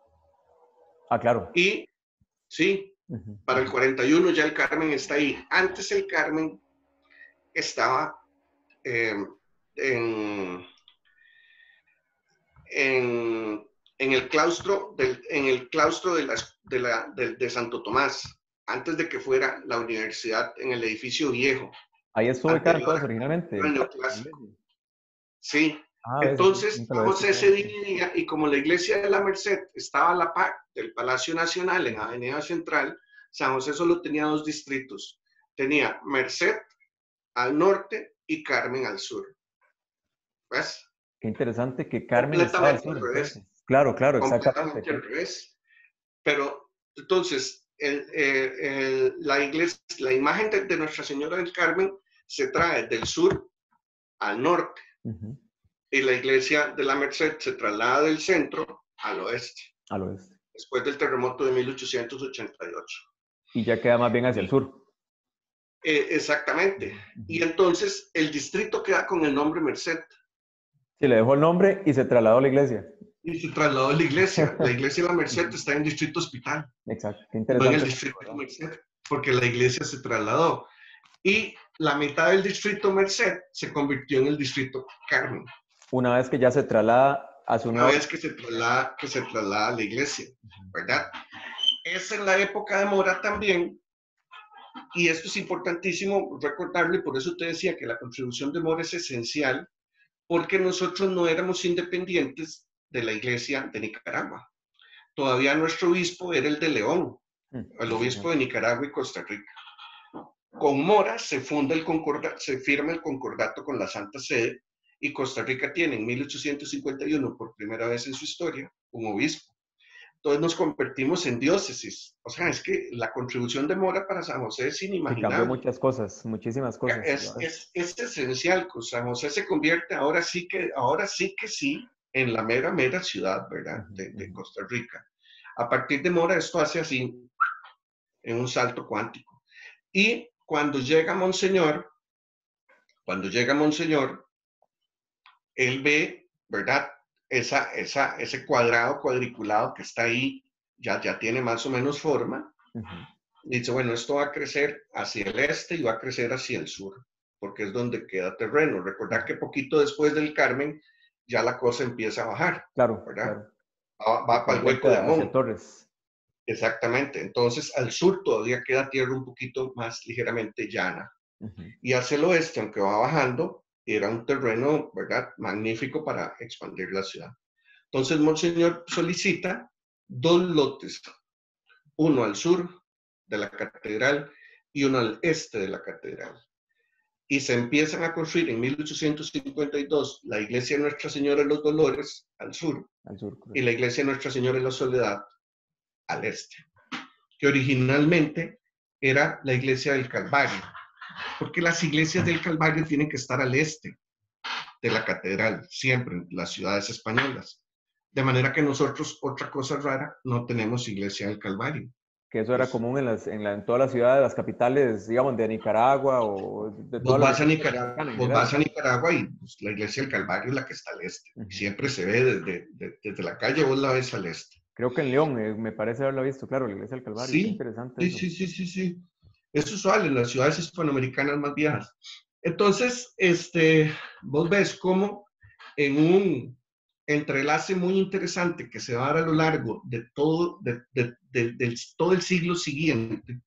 Ah, claro. Y sí, uh-huh. para el cuarenta y uno ya el Carmen está ahí. Antes el Carmen estaba eh, en, en, en el claustro, del, en el claustro de, las, de, la, de, de Santo Tomás, antes de que fuera la universidad, en el edificio viejo. Ahí estuvo ubicado entonces originalmente. Sí, ah, entonces San José se dividía y como la iglesia de la Merced estaba a la par del Palacio Nacional en Avenida Central, San José solo tenía dos distritos. Tenía Merced al norte y Carmen al sur. ¿Ves? Qué interesante que Carmen estaba al sur. Al revés. Claro, claro, exactamente. Completamente al revés. Pero entonces, el, el, el, la iglesia, la imagen de, de Nuestra Señora del Carmen se trae del sur al norte. Uh-huh. Y la iglesia de la Merced se traslada del centro al oeste. Al oeste. Después del terremoto de mil ochocientos ochenta y ocho. Y ya queda más bien hacia el sur. Eh, exactamente. Uh-huh. Y entonces el distrito queda con el nombre Merced. Sí, le dejó el nombre y se trasladó a la iglesia. Y se trasladó a la iglesia. La iglesia de la Merced está en el distrito Hospital. Exacto, qué interesante. No en el distrito de Merced, porque la iglesia se trasladó. Y la mitad del distrito Merced se convirtió en el distrito Carmen. Una vez que ya se traslada a su Una nueva... vez que se traslada, que se traslada a la iglesia, ¿verdad? Es en la época de Mora también, y esto es importantísimo recordarlo, y por eso te decía que la contribución de Mora es esencial, porque nosotros no éramos independientes de la iglesia de Nicaragua. Todavía nuestro obispo era el de León, el obispo de Nicaragua y Costa Rica. Con Mora se funda el concordato, se firma el concordato con la Santa Sede, y Costa Rica tiene en mil ochocientos cincuenta y uno, por primera vez en su historia, un obispo. Entonces nos convertimos en diócesis. O sea, es que la contribución de Mora para San José es inimaginable. Y cambió muchas cosas, muchísimas cosas. Es, es, es esencial. San José se convierte ahora sí que, ahora sí que sí, en la mera, mera ciudad, ¿verdad? De, de Costa Rica. A partir de Mora esto hace así, en un salto cuántico. Y cuando llega Monseñor, cuando llega Monseñor, él ve, ¿verdad? Esa, esa, ese cuadrado cuadriculado que está ahí, ya, ya tiene más o menos forma. Uh-huh. Dice, bueno, esto va a crecer hacia el este y va a crecer hacia el sur, porque es donde queda terreno. Recordad que poquito después del Carmen, ya la cosa empieza a bajar. Claro, ¿verdad? Claro. Va, va para el hueco de Amón. Torres. Exactamente. Entonces, al sur todavía queda tierra un poquito más ligeramente llana. Uh-huh. Y hacia el oeste, aunque va bajando, era un terreno, ¿verdad?, magnífico para expandir la ciudad. Entonces, Monseñor solicita dos lotes, uno al sur de la catedral y uno al este de la catedral. Y se empiezan a construir en mil ochocientos cincuenta y dos la iglesia de Nuestra Señora de los Dolores al sur, al sur y la iglesia de Nuestra Señora de la Soledad al este, que originalmente era la iglesia del Calvario, porque las iglesias del Calvario tienen que estar al este de la catedral, siempre en las ciudades españolas. De manera que nosotros, otra cosa rara, no tenemos iglesia del Calvario. Que eso era pues, común en, las, en, la, en todas las ciudades, las capitales, digamos, de Nicaragua o de todas las... Vos, vas a Nicaragua, vos vas a Nicaragua y pues, la iglesia del Calvario es la que está al este. Uh-huh. Siempre se ve desde, de, desde la calle, vos la ves al este. Creo que en León, eh, me parece haberlo visto, claro, la iglesia del Calvario. Sí, es interesante sí, eso. sí, sí, sí, sí. Es usual en las ciudades hispanoamericanas más viejas. Entonces, este, vos ves cómo en un entrelace muy interesante que se va a dar a lo largo de todo, de, de, de, de todo el siglo siguiente,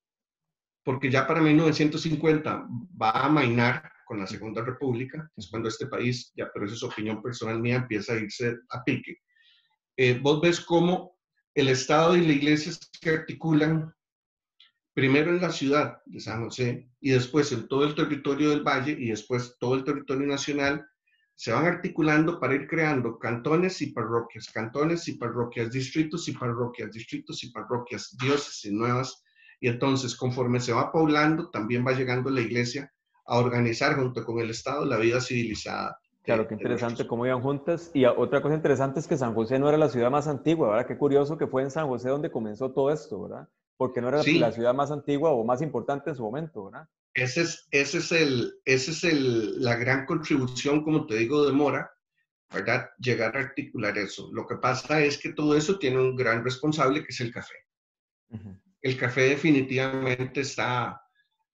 porque ya para mil novecientos cincuenta va a amainar con la Segunda República, es cuando este país, ya, pero esa es opinión personal mía, empieza a irse a pique. Eh, vos ves cómo el Estado y la Iglesia se articulan primero en la ciudad de San José y después en todo el territorio del Valle y después todo el territorio nacional, se van articulando para ir creando cantones y parroquias, cantones y parroquias, distritos y parroquias, distritos y parroquias, diócesis nuevas. Y entonces, conforme se va poblando, también va llegando la iglesia a organizar junto con el Estado la vida civilizada. Claro, qué interesante cómo iban juntas. Y otra cosa interesante es que San José no era la ciudad más antigua, ¿verdad? Qué curioso que fue en San José donde comenzó todo esto, ¿verdad? Porque no era sí. la ciudad más antigua o más importante en su momento, ¿verdad? Ese es, ese es, el, ese es el, la gran contribución, como te digo, de Mora, ¿verdad? Llegar a articular eso. Lo que pasa es que todo eso tiene un gran responsable, que es el café. Uh-huh. El café definitivamente está,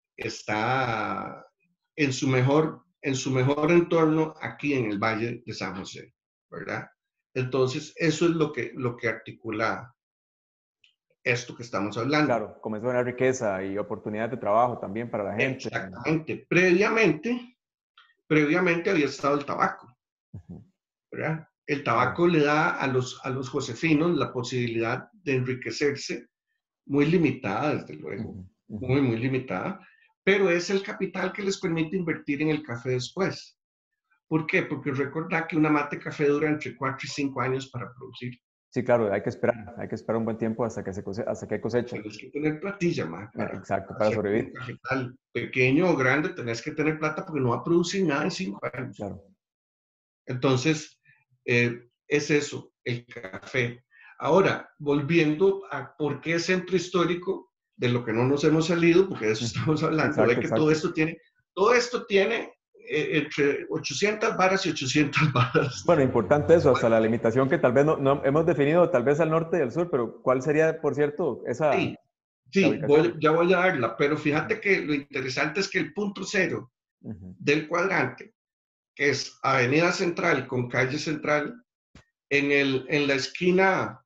está en, su mejor, en su mejor entorno aquí en el Valle de San José, ¿verdad? Entonces, eso es lo que, lo que articula esto que estamos hablando. Claro, comenzó a haber riqueza y oportunidades de trabajo también para la gente. Exactamente. Previamente, previamente había estado el tabaco, ¿verdad? El tabaco uh-huh. le da a los, a los josefinos la posibilidad de enriquecerse, muy limitada, desde luego, uh-huh. Uh-huh. muy, muy limitada, pero es el capital que les permite invertir en el café después. ¿Por qué? Porque recordad que una mate café dura entre cuatro y cinco años para producir. Sí, claro, hay que esperar, hay que esperar un buen tiempo hasta que, se cose hasta que hay cosecha. Tienes que tener platilla, man. Para, Exacto, para sobrevivir. Un capital pequeño o grande, tenés que tener plata porque no va a producir nada en cinco años. Claro. Entonces, eh, es eso, el café. Ahora, volviendo a por qué centro histórico, de lo que no nos hemos salido, porque de eso estamos hablando, exacto, de que exacto. todo esto tiene, todo esto tiene eh, entre ochocientas varas y ochocientas varas. Bueno, importante eso, hasta la limitación que tal vez no, no hemos definido, tal vez al norte y al sur, pero ¿cuál sería, por cierto, esa? Sí, sí voy, ya voy a darla, pero fíjate que lo interesante es que el punto cero uh-huh. del cuadrante, que es Avenida Central con Calle Central, en, el, en la esquina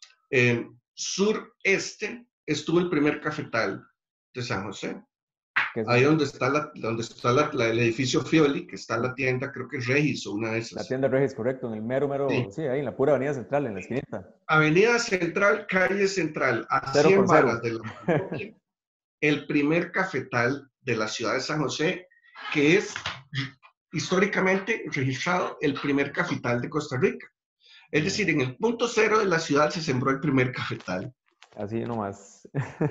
eh, sureste estuvo el primer cafetal de San José. Ahí donde está, la, donde está la, la, el edificio Fioli, que está la tienda, creo que es Regis o una de esas. La tienda Regis, correcto, en el mero, mero, sí, sí ahí en la pura avenida central, en la esquinita. Avenida Central, calle Central, a cero cien varas de la parroquia, el primer cafetal de la ciudad de San José, que es históricamente registrado el primer cafetal de Costa Rica. Es decir, en el punto cero de la ciudad se sembró el primer cafetal. Así nomás.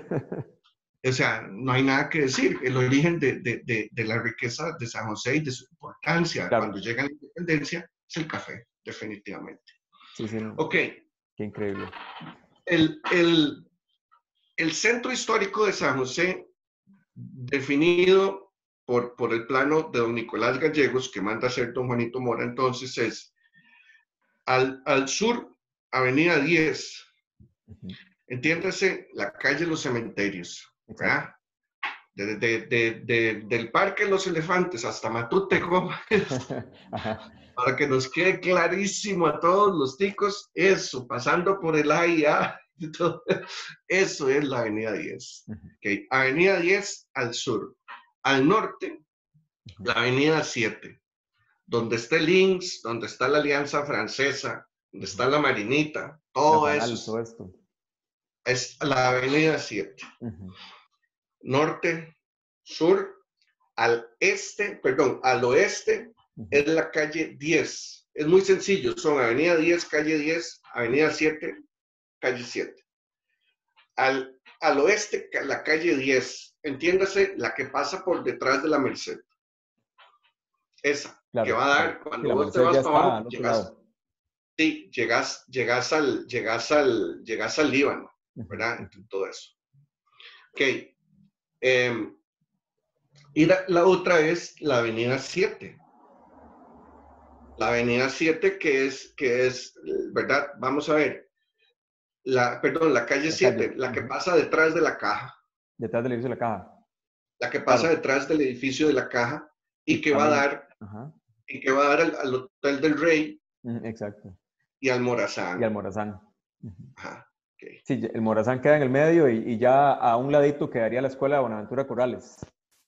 O sea, no hay nada que decir. El origen de, de, de, de la riqueza de San José y de su importancia claro. cuando llega la independencia es el café, definitivamente. Sí, sí. Ok. Qué increíble. El, el, el centro histórico de San José, definido por, por el plano de don Nicolás Gallegos, que manda a hacer don Juanito Mora, entonces es al, al sur, Avenida diez. Uh-huh. Entiéndase, la calle Los Cementerios. ¿verdad? De, de, de, de, del Parque de los Elefantes hasta Matute Gómez, para que nos quede clarísimo a todos los ticos, eso, pasando por el A I A, eso es la Avenida diez. Okay. Avenida diez al sur. Al norte, la Avenida siete, donde está el I N S S, donde está la Alianza Francesa, donde está la Marinita, todo la eso. todo esto. Es la Avenida siete. Uh-huh. Norte, sur, al este, perdón, al oeste uh-huh. es la calle diez. Es muy sencillo, son Avenida diez, calle diez, Avenida siete, calle siete. Al, al oeste, la calle diez, entiéndase, la que pasa por detrás de la Merced. Esa, claro, que va a dar, cuando vos te vas para abajo, llegas, sí, llegas, llegas, al, llegas, al, llegas al Líbano, ¿verdad? Entre todo eso. Ok. Eh, y la, la otra es la Avenida siete. La Avenida siete que es, que es, ¿verdad? Vamos a ver. La, perdón, la calle siete, la que pasa detrás de la caja. Detrás del edificio de la caja. La que pasa claro. detrás del edificio de la caja y, y que también, va a dar, ajá. y que va a dar al, al Hotel del Rey. Exacto. Y al Morazán. Y al Morazán. Ajá. Okay. Sí, el Morazán queda en el medio y, y ya a un ladito quedaría la escuela de Bonaventura Corrales.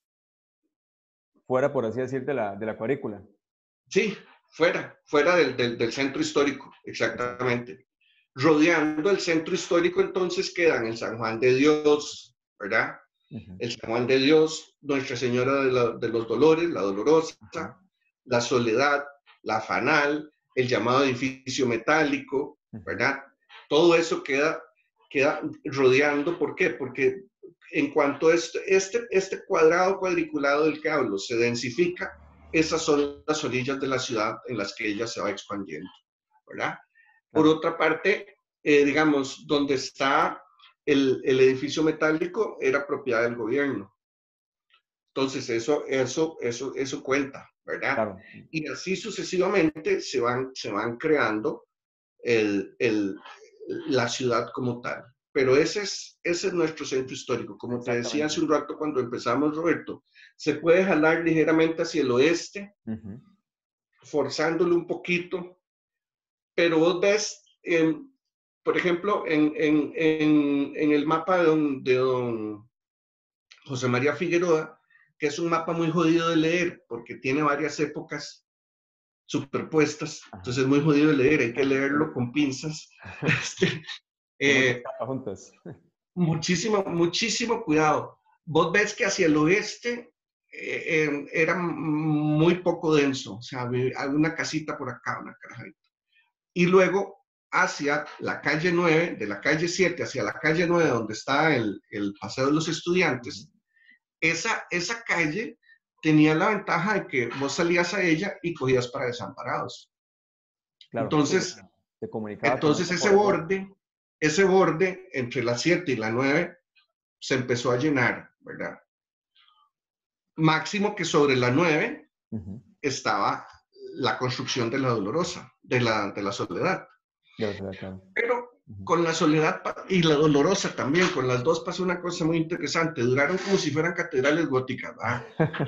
Fuera, por así decir, de la, de la cuadrícula. Sí, fuera, fuera del, del, del centro histórico, exactamente. Rodeando el centro histórico, entonces quedan el San Juan de Dios, ¿verdad? Uh-huh. El San Juan de Dios, Nuestra Señora de, la, de los Dolores, la Dolorosa, uh-huh. la Soledad, la Fanal, el llamado edificio metálico, ¿verdad? Todo eso queda, queda rodeando. ¿Por qué? Porque en cuanto a este, este, este cuadrado cuadriculado del que hablo se densifica, esas son las orillas de la ciudad en las que ella se va expandiendo, ¿verdad? Por otra parte, eh, digamos, donde está el, el edificio metálico era propiedad del gobierno. Entonces, eso, eso, eso, eso cuenta, ¿verdad? Claro. Y así sucesivamente se van, se van creando el, el, la ciudad como tal. Pero ese es, ese es nuestro centro histórico. Como te decía hace un rato cuando empezamos, Roberto, se puede jalar ligeramente hacia el oeste, uh-huh. forzándolo un poquito, pero vos ves, eh, por ejemplo, en, en, en, en el mapa de don, de don José María Figueroa, que es un mapa muy jodido de leer, porque tiene varias épocas superpuestas, ajá. Entonces es muy jodido de leer, hay que leerlo con pinzas. Este, eh, muchísimo, muchísimo cuidado. Vos ves que hacia el oeste eh, eh, era muy poco denso, o sea, había una casita por acá, una carajita. Y luego hacia la calle nueve, de la calle siete hacia la calle nueve, donde está el, el Paseo de los Estudiantes, esa, esa calle tenía la ventaja de que vos salías a ella y cogías para Desamparados. Claro, entonces, sí, entonces ese borde, ese borde entre la siete y la nueve se empezó a llenar, ¿verdad? Máximo que sobre la nueve uh-huh. estaba la construcción de la Dolorosa, de la, de la Soledad. De la claro. Pero uh-huh. con la Soledad y la Dolorosa también, con las dos pasó una cosa muy interesante. Duraron como si fueran catedrales góticas, ¿verdad?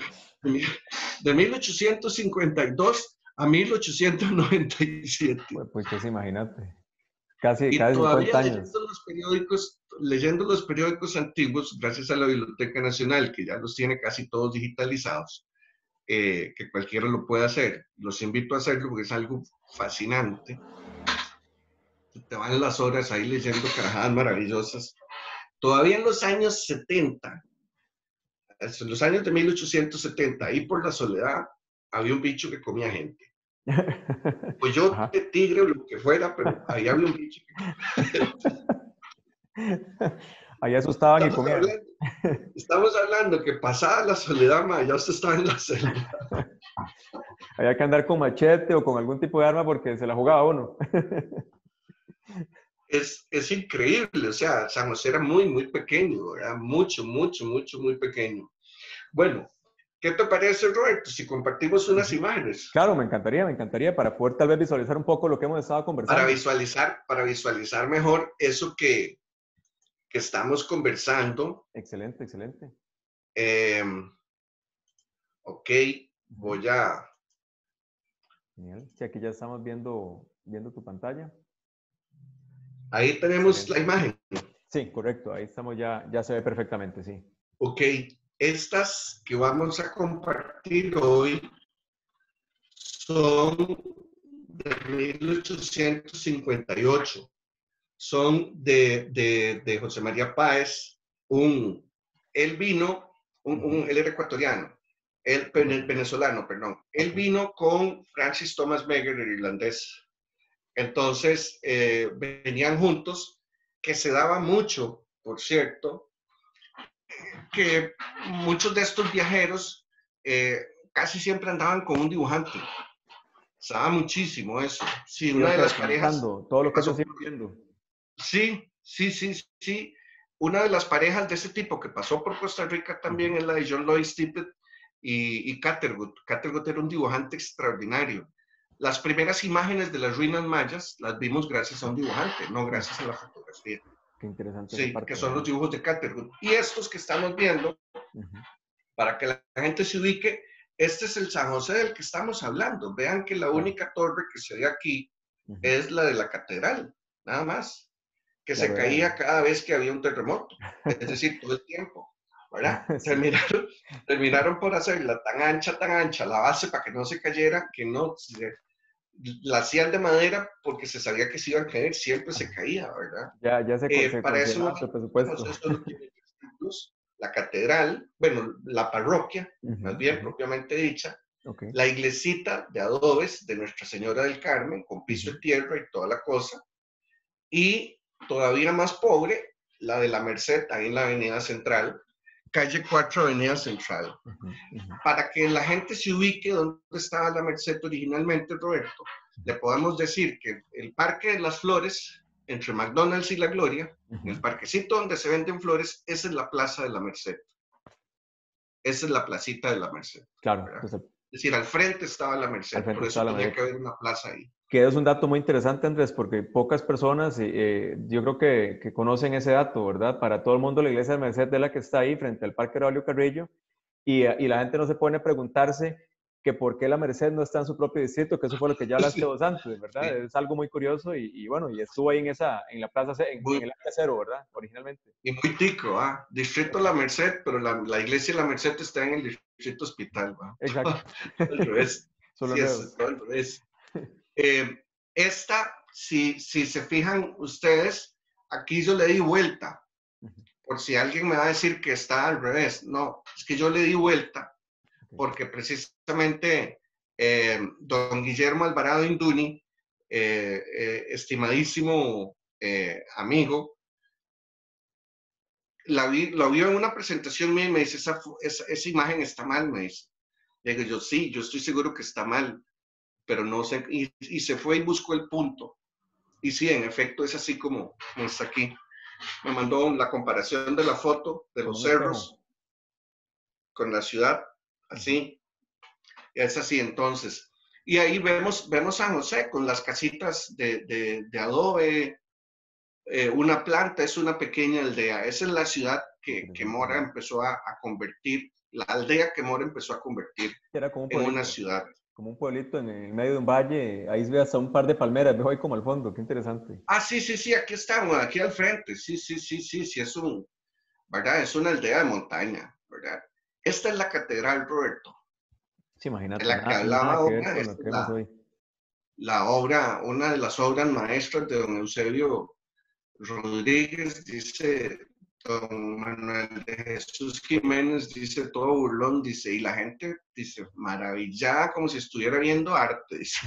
De mil ochocientos cincuenta y dos a mil ochocientos noventa y siete. Pues, pues, pues imagínate. Casi, y casi todavía cincuenta años. Los periódicos, leyendo los periódicos antiguos, gracias a la Biblioteca Nacional, que ya los tiene casi todos digitalizados, eh, que cualquiera lo puede hacer, los invito a hacerlo porque es algo fascinante. Te van las horas ahí leyendo carajadas maravillosas. Todavía en los años setenta, en los años de mil ochocientos setenta, ahí por la Soledad, había un bicho que comía gente. Pues yo, de tigre o lo que fuera, pero ahí había un bicho que... Ahí asustaban estamos y comían. Hablando, estamos hablando que pasada la Soledad, ma, ya usted estaba en la selva. Había que andar con machete o con algún tipo de arma porque se la jugaba uno. Es, es increíble, o sea, San José era muy, muy pequeño, era mucho, mucho, mucho, muy pequeño. Bueno, ¿qué te parece, Roberto, si compartimos unas imágenes? Claro, me encantaría, me encantaría para poder tal vez visualizar un poco lo que hemos estado conversando. Para visualizar, para visualizar mejor eso que, que estamos conversando. Excelente, excelente. Eh, ok, voy a... Genial. Sí, aquí ya estamos viendo, viendo tu pantalla. Ahí tenemos excelente. La imagen. Sí, correcto, ahí estamos ya, ya se ve perfectamente, sí. Ok, estas que vamos a compartir hoy son de mil ochocientos cincuenta y ocho. Son de, de, de José María Páez. Un, él vino, un, un, él era ecuatoriano, él venezolano, perdón. Él vino con Francis Thomas Meagher, el irlandés. Entonces, eh, venían juntos, que se daba mucho, por cierto, que muchos de estos viajeros eh, casi siempre andaban con un dibujante. Se daba muchísimo eso. Sí, una de las parejas... Todo lo que ellos iban viendo. Sí, sí, sí, sí. Una de las parejas de ese tipo que pasó por Costa Rica también es la de John Lloyd Tippett y, y Catherwood. Catherwood era un dibujante extraordinario. Las primeras imágenes de las ruinas mayas las vimos gracias a un dibujante, no gracias a la fotografía. Qué interesante. Sí, parte, que son los dibujos de Catherwood. Y estos que estamos viendo, uh-huh. para que la gente se ubique, este es el San José del que estamos hablando. Vean que la única torre que se ve aquí uh-huh. es la de la catedral, nada más, que claro, se caía era. cada vez que había un terremoto, es decir, todo el tiempo. ¿Verdad? Sí. Terminaron, terminaron por hacerla tan ancha, tan ancha, la base para que no se cayera, que no se, la hacían de madera porque se sabía que se iban a caer, siempre se caía, ¿verdad? Ya, ya se, eh, se para eso, por supuesto. La catedral, bueno, la parroquia, uh-huh, más bien uh-huh. propiamente dicha, okay. la iglesita de adobes de Nuestra Señora del Carmen, con piso uh-huh. de tierra y toda la cosa, y todavía más pobre, la de la Merced, ahí en la Avenida Central, calle cuatro, Avenida Central. Uh-huh, uh-huh. Para que la gente se ubique dónde estaba la Merced originalmente, Roberto, uh-huh. le podemos decir que el Parque de las Flores, entre McDonald's y La Gloria, uh-huh. el parquecito donde se venden flores, esa es la Plaza de la Merced. Esa es la placita de la Merced. Claro. Pues, es decir, al frente estaba la Merced, por eso tenía Merced. que haber una plaza ahí. Que es un dato muy interesante, Andrés, porque pocas personas, eh, yo creo que, que conocen ese dato, ¿verdad? Para todo el mundo la iglesia de Merced es la que está ahí frente al Parque Braulio Carrillo y, y la gente no se pone a preguntarse que por qué la Merced no está en su propio distrito, que eso fue lo que ya hablaste vos antes, ¿verdad? Sí. Es algo muy curioso y, y bueno, y estuvo ahí en esa, en la plaza, C, en, muy, en el área cero, ¿verdad? Originalmente. Y muy tico, ¿ah? Distrito La Merced, pero la, la iglesia de La Merced está en el distrito hospital, ¿va? Exacto. Al revés. Solo sí, es, al revés. Eh, esta, si, si se fijan ustedes, aquí yo le di vuelta, por si alguien me va a decir que está al revés. No, es que yo le di vuelta, porque precisamente eh, don Guillermo Alvarado Induni, eh, eh, estimadísimo eh, amigo, la vi, lo vio en una presentación mía y me dice, esa, esa, esa imagen está mal, me dice. Le digo yo, sí, yo estoy seguro que está mal, pero no sé, y, y se fue y buscó el punto. Y sí, en efecto, es así como, como está aquí. Me mandó la comparación de la foto de los cerros con la ciudad, así. Es así, entonces. Y ahí vemos, vemos San José con las casitas de, de, de adobe, eh, una planta, es una pequeña aldea. Esa es la ciudad que, que Mora empezó a, a convertir, la aldea que Mora empezó a convertir Era como un en una ciudad. como un pueblito en el medio de un valle. Ahí se ve hasta un par de palmeras, veo ahí como al fondo, qué interesante. Ah, sí, sí, sí, aquí estamos, aquí al frente. Sí, sí, sí, sí, sí, es un, ¿verdad? Es una aldea de montaña, ¿verdad? Esta es la catedral, Roberto, Sí, de imagínate, la que nada, hablaba nada que ver ahora. con lo Esta que es vemos la, hoy. la obra, una de las obras maestras de don Eusebio Rodríguez, dice don Manuel de Jesús Jiménez, dice todo burlón, dice, y la gente dice, maravillada, como si estuviera viendo arte, dice.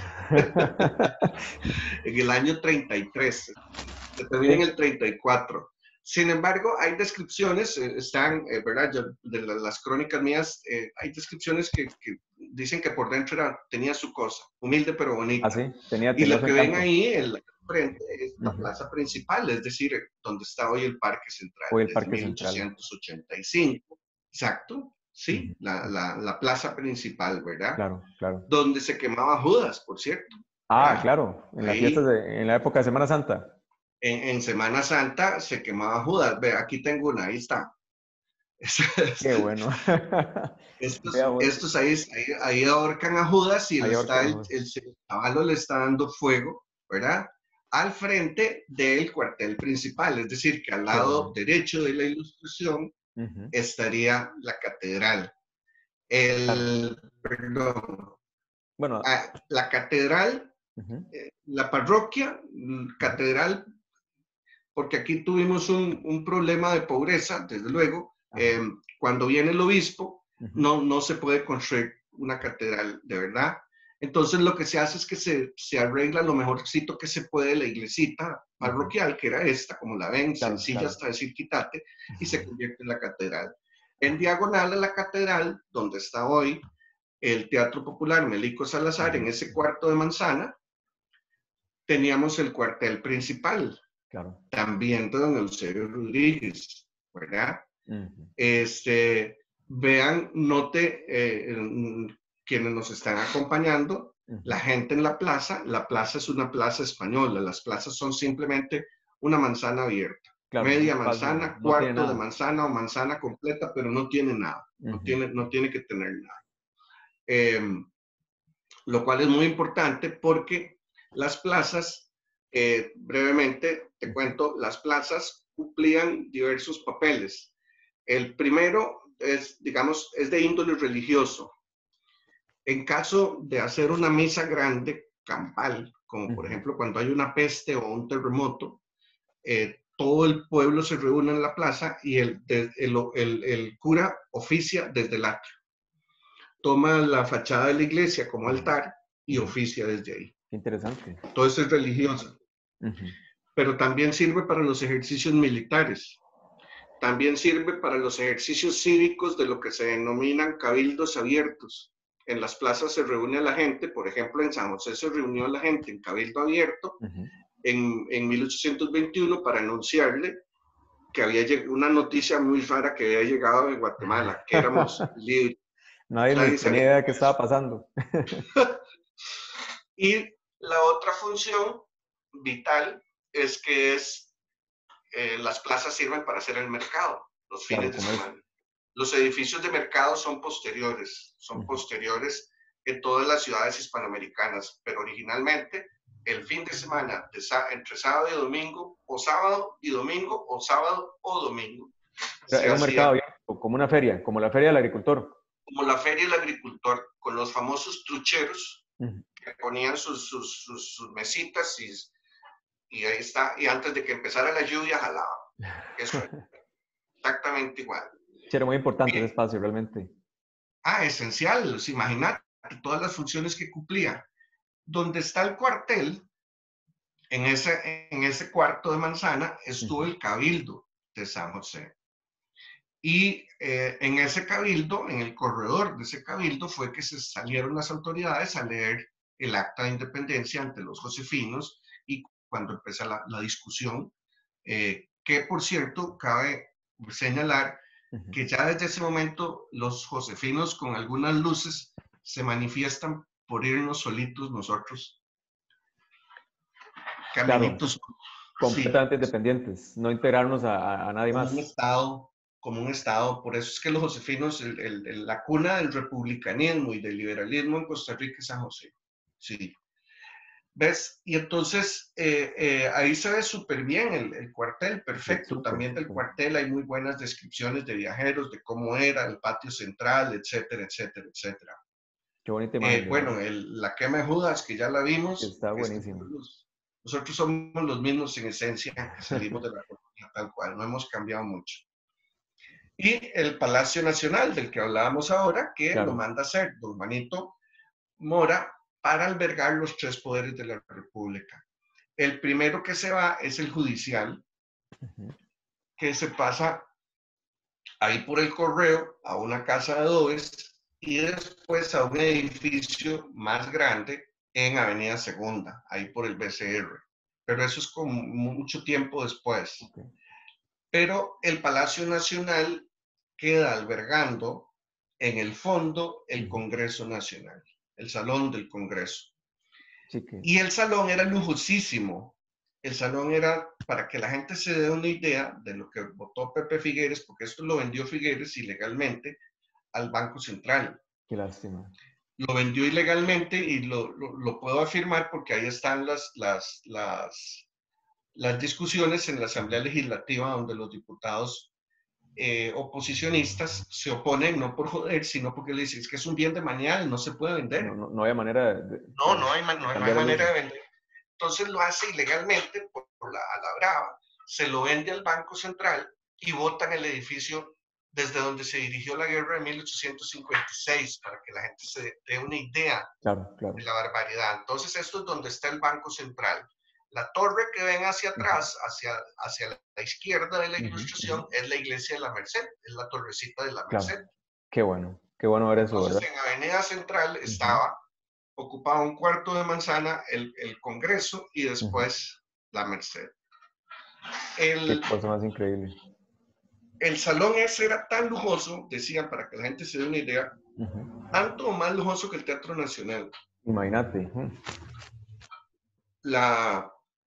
En el año treinta y tres, se termina en Sí, el treinta y cuatro. Sin embargo, hay descripciones, eh, están, eh, ¿verdad? Yo, de la, las crónicas mías, eh, hay descripciones que, que, dicen que por dentro era, tenía su cosa, humilde pero bonita. así, tenía, Y tenía lo su que ven encanto. ahí en la frente es Uh la -huh. plaza principal, es decir, donde está hoy el Parque Central, Hoy el desde Parque Central. mil ochocientos ochenta y cinco. Exacto, Uh sí, la, -huh. la, la plaza principal, ¿verdad? Claro, claro. Donde se quemaba Judas, por cierto, Ah, ¿verdad? claro, en las fiestas Ahí de, en la época de Semana Santa. en, en Semana Santa se quemaba Judas. Ve, aquí tengo una, ahí está. Qué bueno. Estos, Vea vos, estos ahí, ahí, ahí ahorcan a Judas y él ahí está, ahorcan a el, Judas. el caballo le está dando fuego, ¿verdad? Al frente del cuartel principal, es decir, que al Qué lado bueno. derecho de la ilustración Uh -huh. estaría la catedral. Claro. El, perdón, Bueno, ah, la catedral, uh -huh. eh, la parroquia, mm, Uh -huh. catedral, porque aquí tuvimos un, un problema de pobreza, desde luego. Eh, Ajá. cuando viene el obispo, Uh -huh. no, no se puede construir una catedral de verdad. Entonces lo que se hace es que se, se arregla lo mejorcito que se puede la iglesita Uh -huh. parroquial, que era esta, como la ven, Claro, sencilla claro. hasta decir quítate, y se convierte en la catedral. En diagonal a la catedral, donde está hoy el Teatro Popular Melico Uh Salazar, en -huh. ese cuarto de manzana, teníamos el cuartel principal, Claro. también de don Eusebio Rodríguez, ¿verdad? Uh -huh. Este, vean, note, eh, quienes nos están acompañando, Uh -huh. la gente en la plaza, la plaza es una plaza española, las plazas son simplemente una manzana abierta, Claro, un media espacio, manzana, no tiene cuarto de nada. manzana o manzana completa, pero no tiene nada, Uh no -huh. tiene, no tiene que tener nada. Eh, lo cual es muy importante porque las plazas, eh, brevemente te Uh -huh. cuento, las plazas cumplían diversos papeles. El primero es, digamos, es de índole religioso. En caso de hacer una misa grande, campal, como Uh por -huh. ejemplo cuando hay una peste o un terremoto, eh, todo el pueblo se reúne en la plaza y el, el, el, el cura oficia desde el atrio. Toma la fachada de la iglesia como Uh -huh. altar y Uh -huh. oficia desde ahí. Qué interesante. Todo eso es religioso, Uh -huh. pero también sirve para los ejercicios militares. También sirve para los ejercicios cívicos de lo que se denominan cabildos abiertos. En las plazas se reúne a la gente, por ejemplo, en San José se reunió a la gente en cabildo abierto Uh -huh. en, en mil ochocientos veintiuno para anunciarle que había una noticia muy rara que había llegado de Guatemala, que éramos libres. Nadie, ni Nadie tenía sabía idea de qué qué estaba eso. pasando. Y la otra función vital es que es, eh, las plazas sirven para hacer el mercado los fines Claro, de comercio. semana. Los edificios de mercado son posteriores, Uh son -huh. posteriores en todas las ciudades hispanoamericanas, pero originalmente el fin de semana, de, entre sábado y domingo, o sábado y domingo, o sábado o domingo, se Era un mercado hacía abierto, como una feria, como la feria del agricultor. como la feria del agricultor, con los famosos trucheros Uh -huh. que ponían sus, sus, sus, sus mesitas y, y ahí está, y antes de que empezara la lluvia jalaban. Eso es exactamente igual. Sí, era muy importante ese Bien. espacio, realmente. Ah, esencial, imagínate todas las funciones que cumplía. Donde está el cuartel, en ese, en ese cuarto de manzana, estuvo Uh-huh. el cabildo de San José. Y eh, en ese cabildo, en el corredor de ese cabildo, fue que se salieron las autoridades a leer el acta de independencia ante los josefinos y cuando empieza la, la discusión, eh, que por cierto, cabe señalar Uh-huh. que ya desde ese momento los josefinos con algunas luces se manifiestan por irnos solitos nosotros. Claro, Caminitos, sí, completamente independientes, no integrarnos a, a, a nadie como un más. estado, como un Estado. Por eso es que los josefinos, el, el, el, la cuna del republicanismo y del liberalismo en Costa Rica es San José. Sí. ¿Ves? Y entonces eh, eh, ahí se ve súper bien el, el cuartel, Sí, perfecto. súper, También del súper. cuartel hay muy buenas descripciones de viajeros, de cómo era el patio central, etcétera, etcétera, etcétera. Qué bonita imagen, Eh, de verdad. bueno, el, la quema de Judas, que ya la vimos, Está es que buenísimo. los, nosotros somos los mismos en esencia que salimos de la colonia tal cual, no hemos cambiado mucho. Y el Palacio Nacional, del que hablábamos ahora, que lo Claro. manda a hacer don Juanito Mora para albergar los tres poderes de la República. El primero que se va es el judicial, Ujú. que se pasa ahí por el correo a una casa de adobes y después a un edificio más grande en Avenida Segunda, ahí por el B C R. Pero eso es con mucho tiempo después. Okay. Pero el Palacio Nacional queda albergando en el fondo el Ujú. Congreso Nacional, el Salón del Congreso. Sí que, Y el salón era lujosísimo. El salón era, para que la gente se dé una idea de lo que votó Pepe Figueres, porque esto lo vendió Figueres ilegalmente al Banco Central. qué lástima. Lo vendió ilegalmente y lo, lo, lo puedo afirmar porque ahí están las, las, las, las discusiones en la Asamblea Legislativa donde los diputados eh, oposicionistas se oponen, no por joder, sino porque le dicen es que es un bien de mañana, no se puede No, vender. no, no había manera de, de, No, no de hay, no hay, no hay cambiar el manera uso. de vender. Entonces lo hace ilegalmente por, por la, a la brava, se lo vende al Banco Central y botan el edificio desde donde se dirigió la guerra de mil ochocientos cincuenta y seis, para que la gente se dé una idea Claro, de claro. la barbaridad. Entonces esto es donde está el Banco Central. La torre que ven hacia Ujú. atrás, hacia, hacia la izquierda de la Ujú, ujú. ilustración, es la iglesia de la Merced, es la torrecita de la Claro. Merced. Qué bueno. Qué bueno ver eso, Entonces ¿verdad? en Avenida Central Ujú, estaba ocupaba un cuarto de manzana el, el Congreso y ujú. después la Merced. Qué El, cosa más increíble. el salón ese era tan lujoso, decían, para que la gente se dé una idea, Ujú. tanto o más lujoso que el Teatro Nacional. Imagínate. Ujú. La,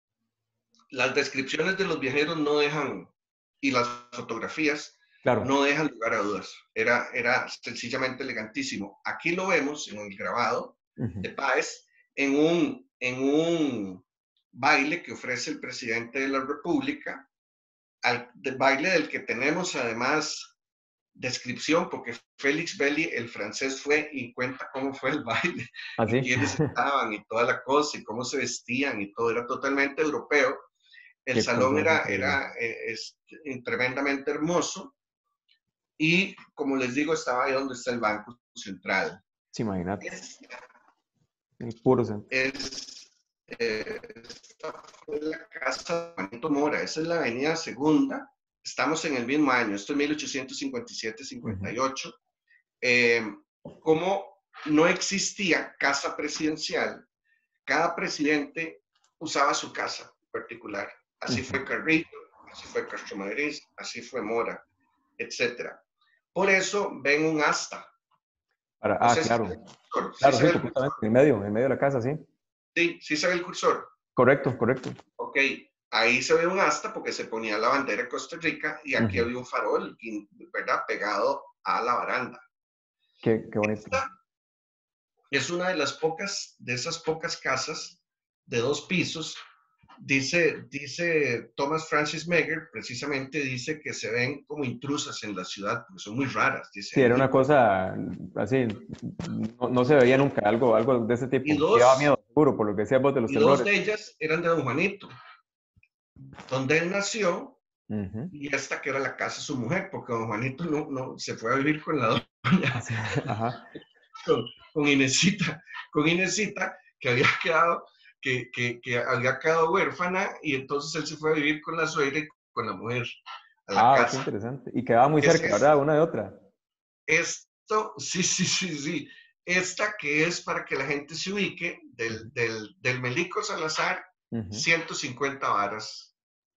las descripciones de los viajeros no dejan, y las fotografías Claro. no dejan lugar a dudas. Era, era sencillamente elegantísimo. Aquí lo vemos en el grabado Ujú. de Páez en un, en un baile que ofrece el presidente de la República, al de baile del que tenemos además descripción, porque Félix Belli, el francés, fue y cuenta cómo fue el baile y Así. quiénes estaban y toda la cosa y cómo se vestían y todo, era totalmente europeo. El Qué cosa salón más era, increíble. era eh, es, tremendamente hermoso y, como les digo, estaba ahí donde está el Banco Central. Sí, imagínate. Es, El puro centro. es eh, esta fue la casa de Juanito Mora, esa es la avenida Segunda, estamos en el mismo año, esto es mil ochocientos cincuenta y siete cincuenta y ocho. Eh, como no existía casa presidencial, cada presidente usaba su casa particular. Así Ujú. fue Carrillo, así fue Castro Madrid, así fue Mora, etcétera. Por eso ven un asta. Para, No ah, sé si claro. sabe el cursor. ¿Sí Claro, sí, sabe el completamente. cursor? En medio, en medio de la casa, sí. Sí, sí sabe el cursor. Correcto, correcto. Ok, ahí se ve un asta porque se ponía la bandera de Costa Rica y aquí Ujú. había un farol, ¿verdad? Pegado a la baranda. Qué, qué bonito. Esta es una de las pocas, de esas pocas casas de dos pisos. Dice, dice Thomas Francis Meagher, precisamente dice que se ven como intrusas en la ciudad, porque son muy raras, dice, Sí, hay era muy una pocas. cosa así, no, no se veía nunca algo, algo de ese Y tipo. Y daba dos, miedo, seguro, por lo que decías vos de los y dos temblores. de ellas eran de don Juanito, donde él nació, Ujú. y esta que era la casa de su mujer, porque don Juanito no, no se fue a vivir con la doña, Así, ajá. con, con Inesita, con Inesita, que había quedado, que, que, que había quedado huérfana, y entonces él se fue a vivir con la suegra y con la mujer a la Ah, qué casa. interesante. Y quedaba muy ¿Qué es cerca, esto? ¿verdad? Una de otra. Esto, sí, sí, sí, sí. Esta que es para que la gente se ubique, Ujú, del, del, del Melico Salazar, ujú. ciento cincuenta varas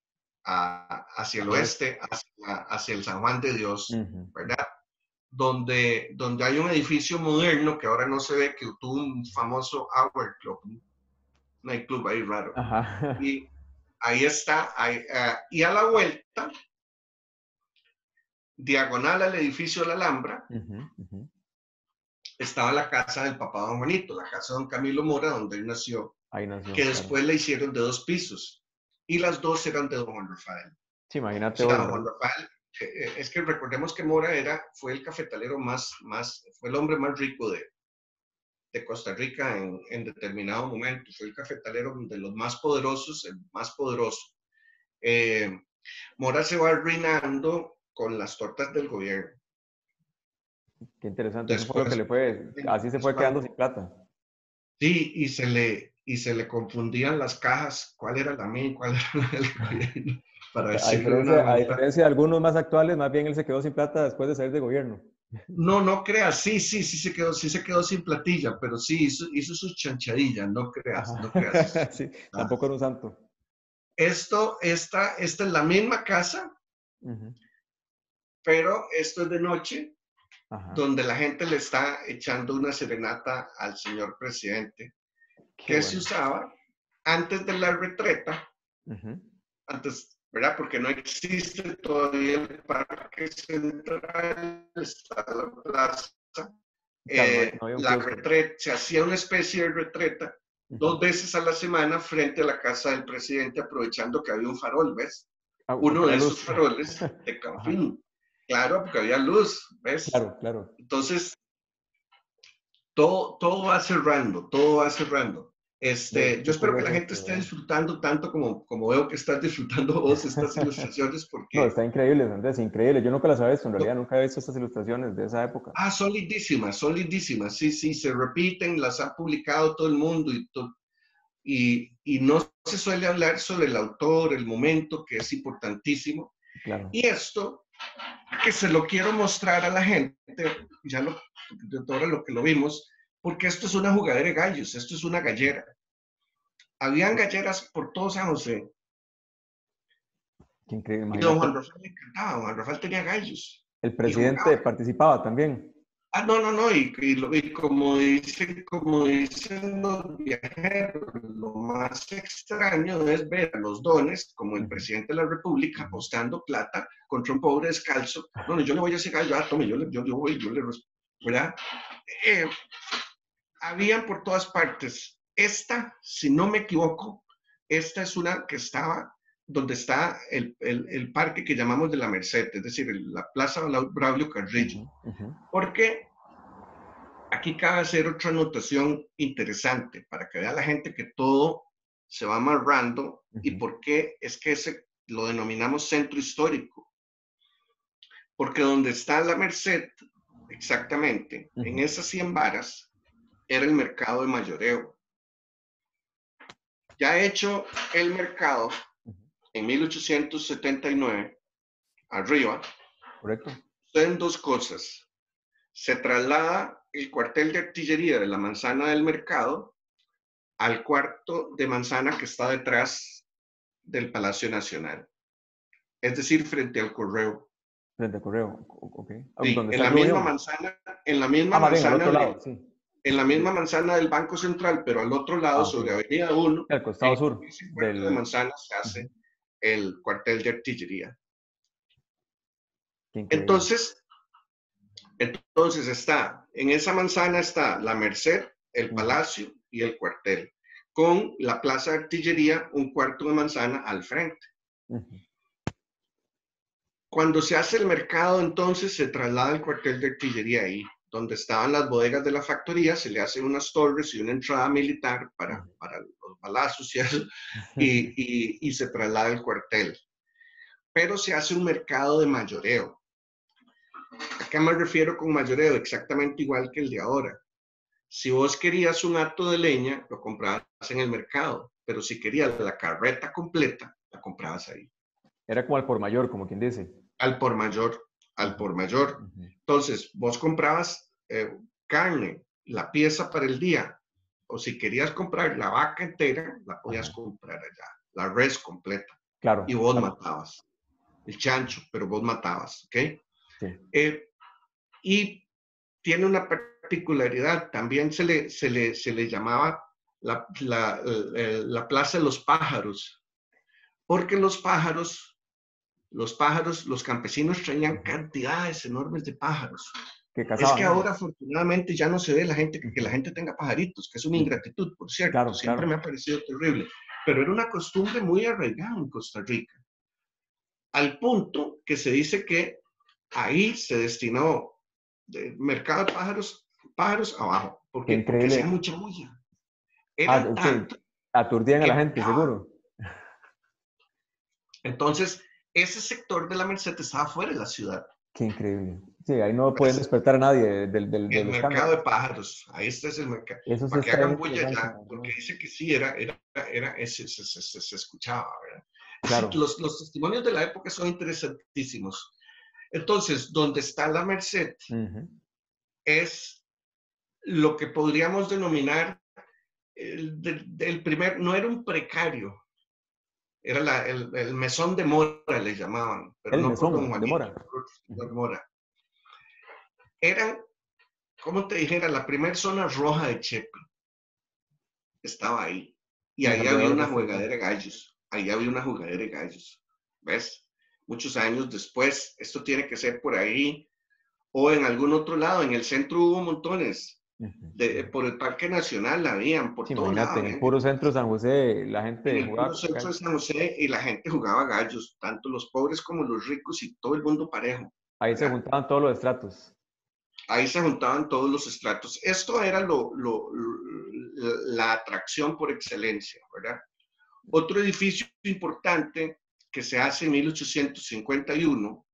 a, hacia el Al oeste. oeste, hacia, hacia el San Juan de Dios, Ujú, ujú. ¿verdad? Donde, donde hay un edificio moderno que ahora no se ve, que tuvo un famoso Hour Club, un nightclub ahí raro. Ajá. Y ahí está, ahí, uh, y a la vuelta diagonal al edificio de la Alhambra, uh-huh, uh-huh. estaba la casa del papá de don Juanito, la casa de don Camilo Mora, donde él nació, Ahí nació, que claro. después la hicieron de dos pisos, y las dos eran de don Juan Rafael. Sí, imagínate O sea, hoy, don Juan Rafael, eh, es que recordemos que Mora era, fue el cafetalero más, más, fue el hombre más rico de, de Costa Rica en, en determinado momento, fue el cafetalero de los más poderosos, el más poderoso. Eh, Mora se va arruinando con las tortas del gobierno. Qué interesante, eso fue lo que Después, le fue, así se fue quedando sin plata. sí, y se le, y se le confundían las cajas, cuál era la mía y cuál era la del gobierno, para A decirlo de una diferencia, a manera. diferencia de algunos más actuales, más bien él se quedó sin plata después de salir de gobierno. No, no creas, sí, sí, sí se quedó, sí se quedó sin platilla, pero sí hizo, hizo sus chanchadillas, no creas, Ajá. no creas. Sí, Ah, tampoco era un santo. Esto, esta, esta es la misma casa, Uh-huh. pero esto es de noche, Ajá. donde la gente le está echando una serenata al señor presidente, Qué que se bueno. usaba antes de la retreta, Uh-huh. antes, ¿verdad? Porque no existe todavía el Parque Central, está la plaza. Claro, no, Eh, no había un la kiosco. retreta, se hacía una especie de retreta Uh-huh. dos veces a la semana frente a la casa del presidente, aprovechando que había un farol, ¿ves? Ah, Uno porque de era esos luz. faroles de Ajá. Campín. Claro, porque había luz, ¿ves? Claro, claro. Entonces, todo, todo va cerrando, todo va cerrando. Ve, Este, yo qué espero que la curioso gente esto, esté ¿verdad? disfrutando tanto como, como veo que estás disfrutando vos estas ilustraciones, No, porque está increíble, Andrés, increíble. Yo nunca las había visto, en realidad no, nunca he visto estas ilustraciones de esa época. ah, son lindísimas, son lindísimas, sí, sí, se repiten, las ha publicado todo el mundo y, to, y, y no se suele hablar sobre el autor, el momento, que es importantísimo. Claro. Y esto, que se lo quiero mostrar a la gente, ya lo, ahora lo que lo vimos, porque esto es una jugadera de gallos, esto es una gallera. Habían galleras por todo San José. Qué increíble, Y don imagínate. Juan Rafael le encantaba, don Juan Rafael tenía gallos El y presidente jugaba. participaba también. Ah, no, no, no, y, y, lo, y como, dicen, como dicen los viajeros, lo más extraño es ver a los dones, como el Uh-huh. presidente de la República, Uh-huh. apostando plata contra un pobre descalzo. No, no, yo le voy a ese gallo, ah, tome, yo, le, yo, yo voy, yo le... ¿Verdad? Eh, habían por todas partes. Esta, si no me equivoco, esta es una que estaba donde está el, el, el parque que llamamos de la Merced, es decir, el, la Plaza Braulio Carrillo. Uh-huh. Uh-huh. Porque aquí cabe hacer otra anotación interesante para que vea la gente que todo se va amarrando uh-huh. Y por qué es que ese lo denominamos centro histórico. Porque donde está la Merced, exactamente, uh-huh. En esas cien varas, era el mercado de mayoreo. Ya hecho el mercado en mil ochocientos setenta y nueve, arriba, correcto, suceden dos cosas. Se traslada el cuartel de artillería de la manzana del mercado al cuarto de manzana que está detrás del Palacio Nacional. Es decir, frente al correo. Frente al correo, ok. Sí, ¿Dónde en está la el misma Globión? manzana, en la misma Ah, más bien, al manzana otro de, lado, sí. en la misma manzana del Banco Central, pero al otro lado, Ah, okay. sobre Avenida uno, al costado en sur ese cuarto del... de manzana se hace uh-huh. El cuartel de artillería. Qué increíble. Entonces, entonces está, en esa manzana está la Merced, el uh-huh. Palacio y el cuartel, con la plaza de artillería, un cuarto de manzana al frente. Uh-huh. Cuando se hace el mercado, entonces se traslada el cuartel de artillería ahí, donde estaban las bodegas de la factoría, se le hacen unas torres y una entrada militar para, uh-huh. para los balazos y eso, y, y, y se traslada el cuartel. Pero se hace un mercado de mayoreo. ¿A qué me refiero con mayoreo? Exactamente igual que el de ahora. Si vos querías un hato de leña, lo comprabas en el mercado, pero si querías la carreta completa, la comprabas ahí. Era como al por mayor, como quien dice. Al por mayor, al por mayor. Uh-huh. Entonces, vos comprabas eh, carne, la pieza para el día, o si querías comprar la vaca entera, la podías uh-huh. comprar allá, la res completa. Claro. Y vos claro. matabas. El chancho, pero vos matabas, ¿ok? Sí. Eh, y tiene una particularidad, también se le, se le, se le llamaba la, la, la, la Plaza de los Pájaros, porque los pájaros los pájaros, los campesinos traían cantidades enormes de pájaros. Que Es que cazaban. ahora afortunadamente ya no se ve la gente, que, que la gente tenga pajaritos, que es una ingratitud, por cierto, claro, siempre claro. me ha parecido terrible, pero era una costumbre muy arraigada en Costa Rica, al punto que se dice que ahí se destinó el mercado de pájaros, pájaros abajo. ¿Por Qué qué? Porque hacía increíble. mucha bulla. Ah, Era sí, tanto aturdían a la que gente, picaban. seguro. Entonces, ese sector de la Merced estaba fuera de la ciudad. Qué increíble. Sí, ahí no pueden ¿Ves? despertar a nadie del, del, El del mercado escándalo. de pájaros, ahí está es el mercado. Eso sí Para que está bien hagan bulla interesante, ya, la porque verdad. dice que sí, era, era, era, se, se, se, se escuchaba, ¿verdad? Claro. Los, los testimonios de la época son interesantísimos. Entonces, donde está la Merced Uh-huh. es lo que podríamos denominar el, del, del primer, no era un precario, era la, el, el mesón de Mora, le llamaban, pero El no por don mesón de Juanito, Mora. por otro señor Uh-huh. Mora. Eran, como te dijera, la primera zona roja de Chepe. Estaba ahí. Y Y ahí había alrededor de una este lugar. jugadera de gallos. Ahí había una jugadera de gallos. ¿Ves? Muchos años después, esto tiene que ser por ahí o en algún otro lado. En el centro hubo montones. Uh-huh. De, por el Parque Nacional habían, por Sí, todo lado imagínate, en el habían puro gallos. centro de San José, la En gente el puro jugaba con centro de gallos. San José y la gente jugaba gallos, tanto los pobres como los ricos y todo el mundo parejo. Ahí se ¿Verdad? juntaban todos los estratos. Ahí se juntaban todos los estratos. Esto era lo, lo, la atracción por excelencia, ¿verdad? Otro edificio importante que se hace en mil ochocientos cincuenta y uno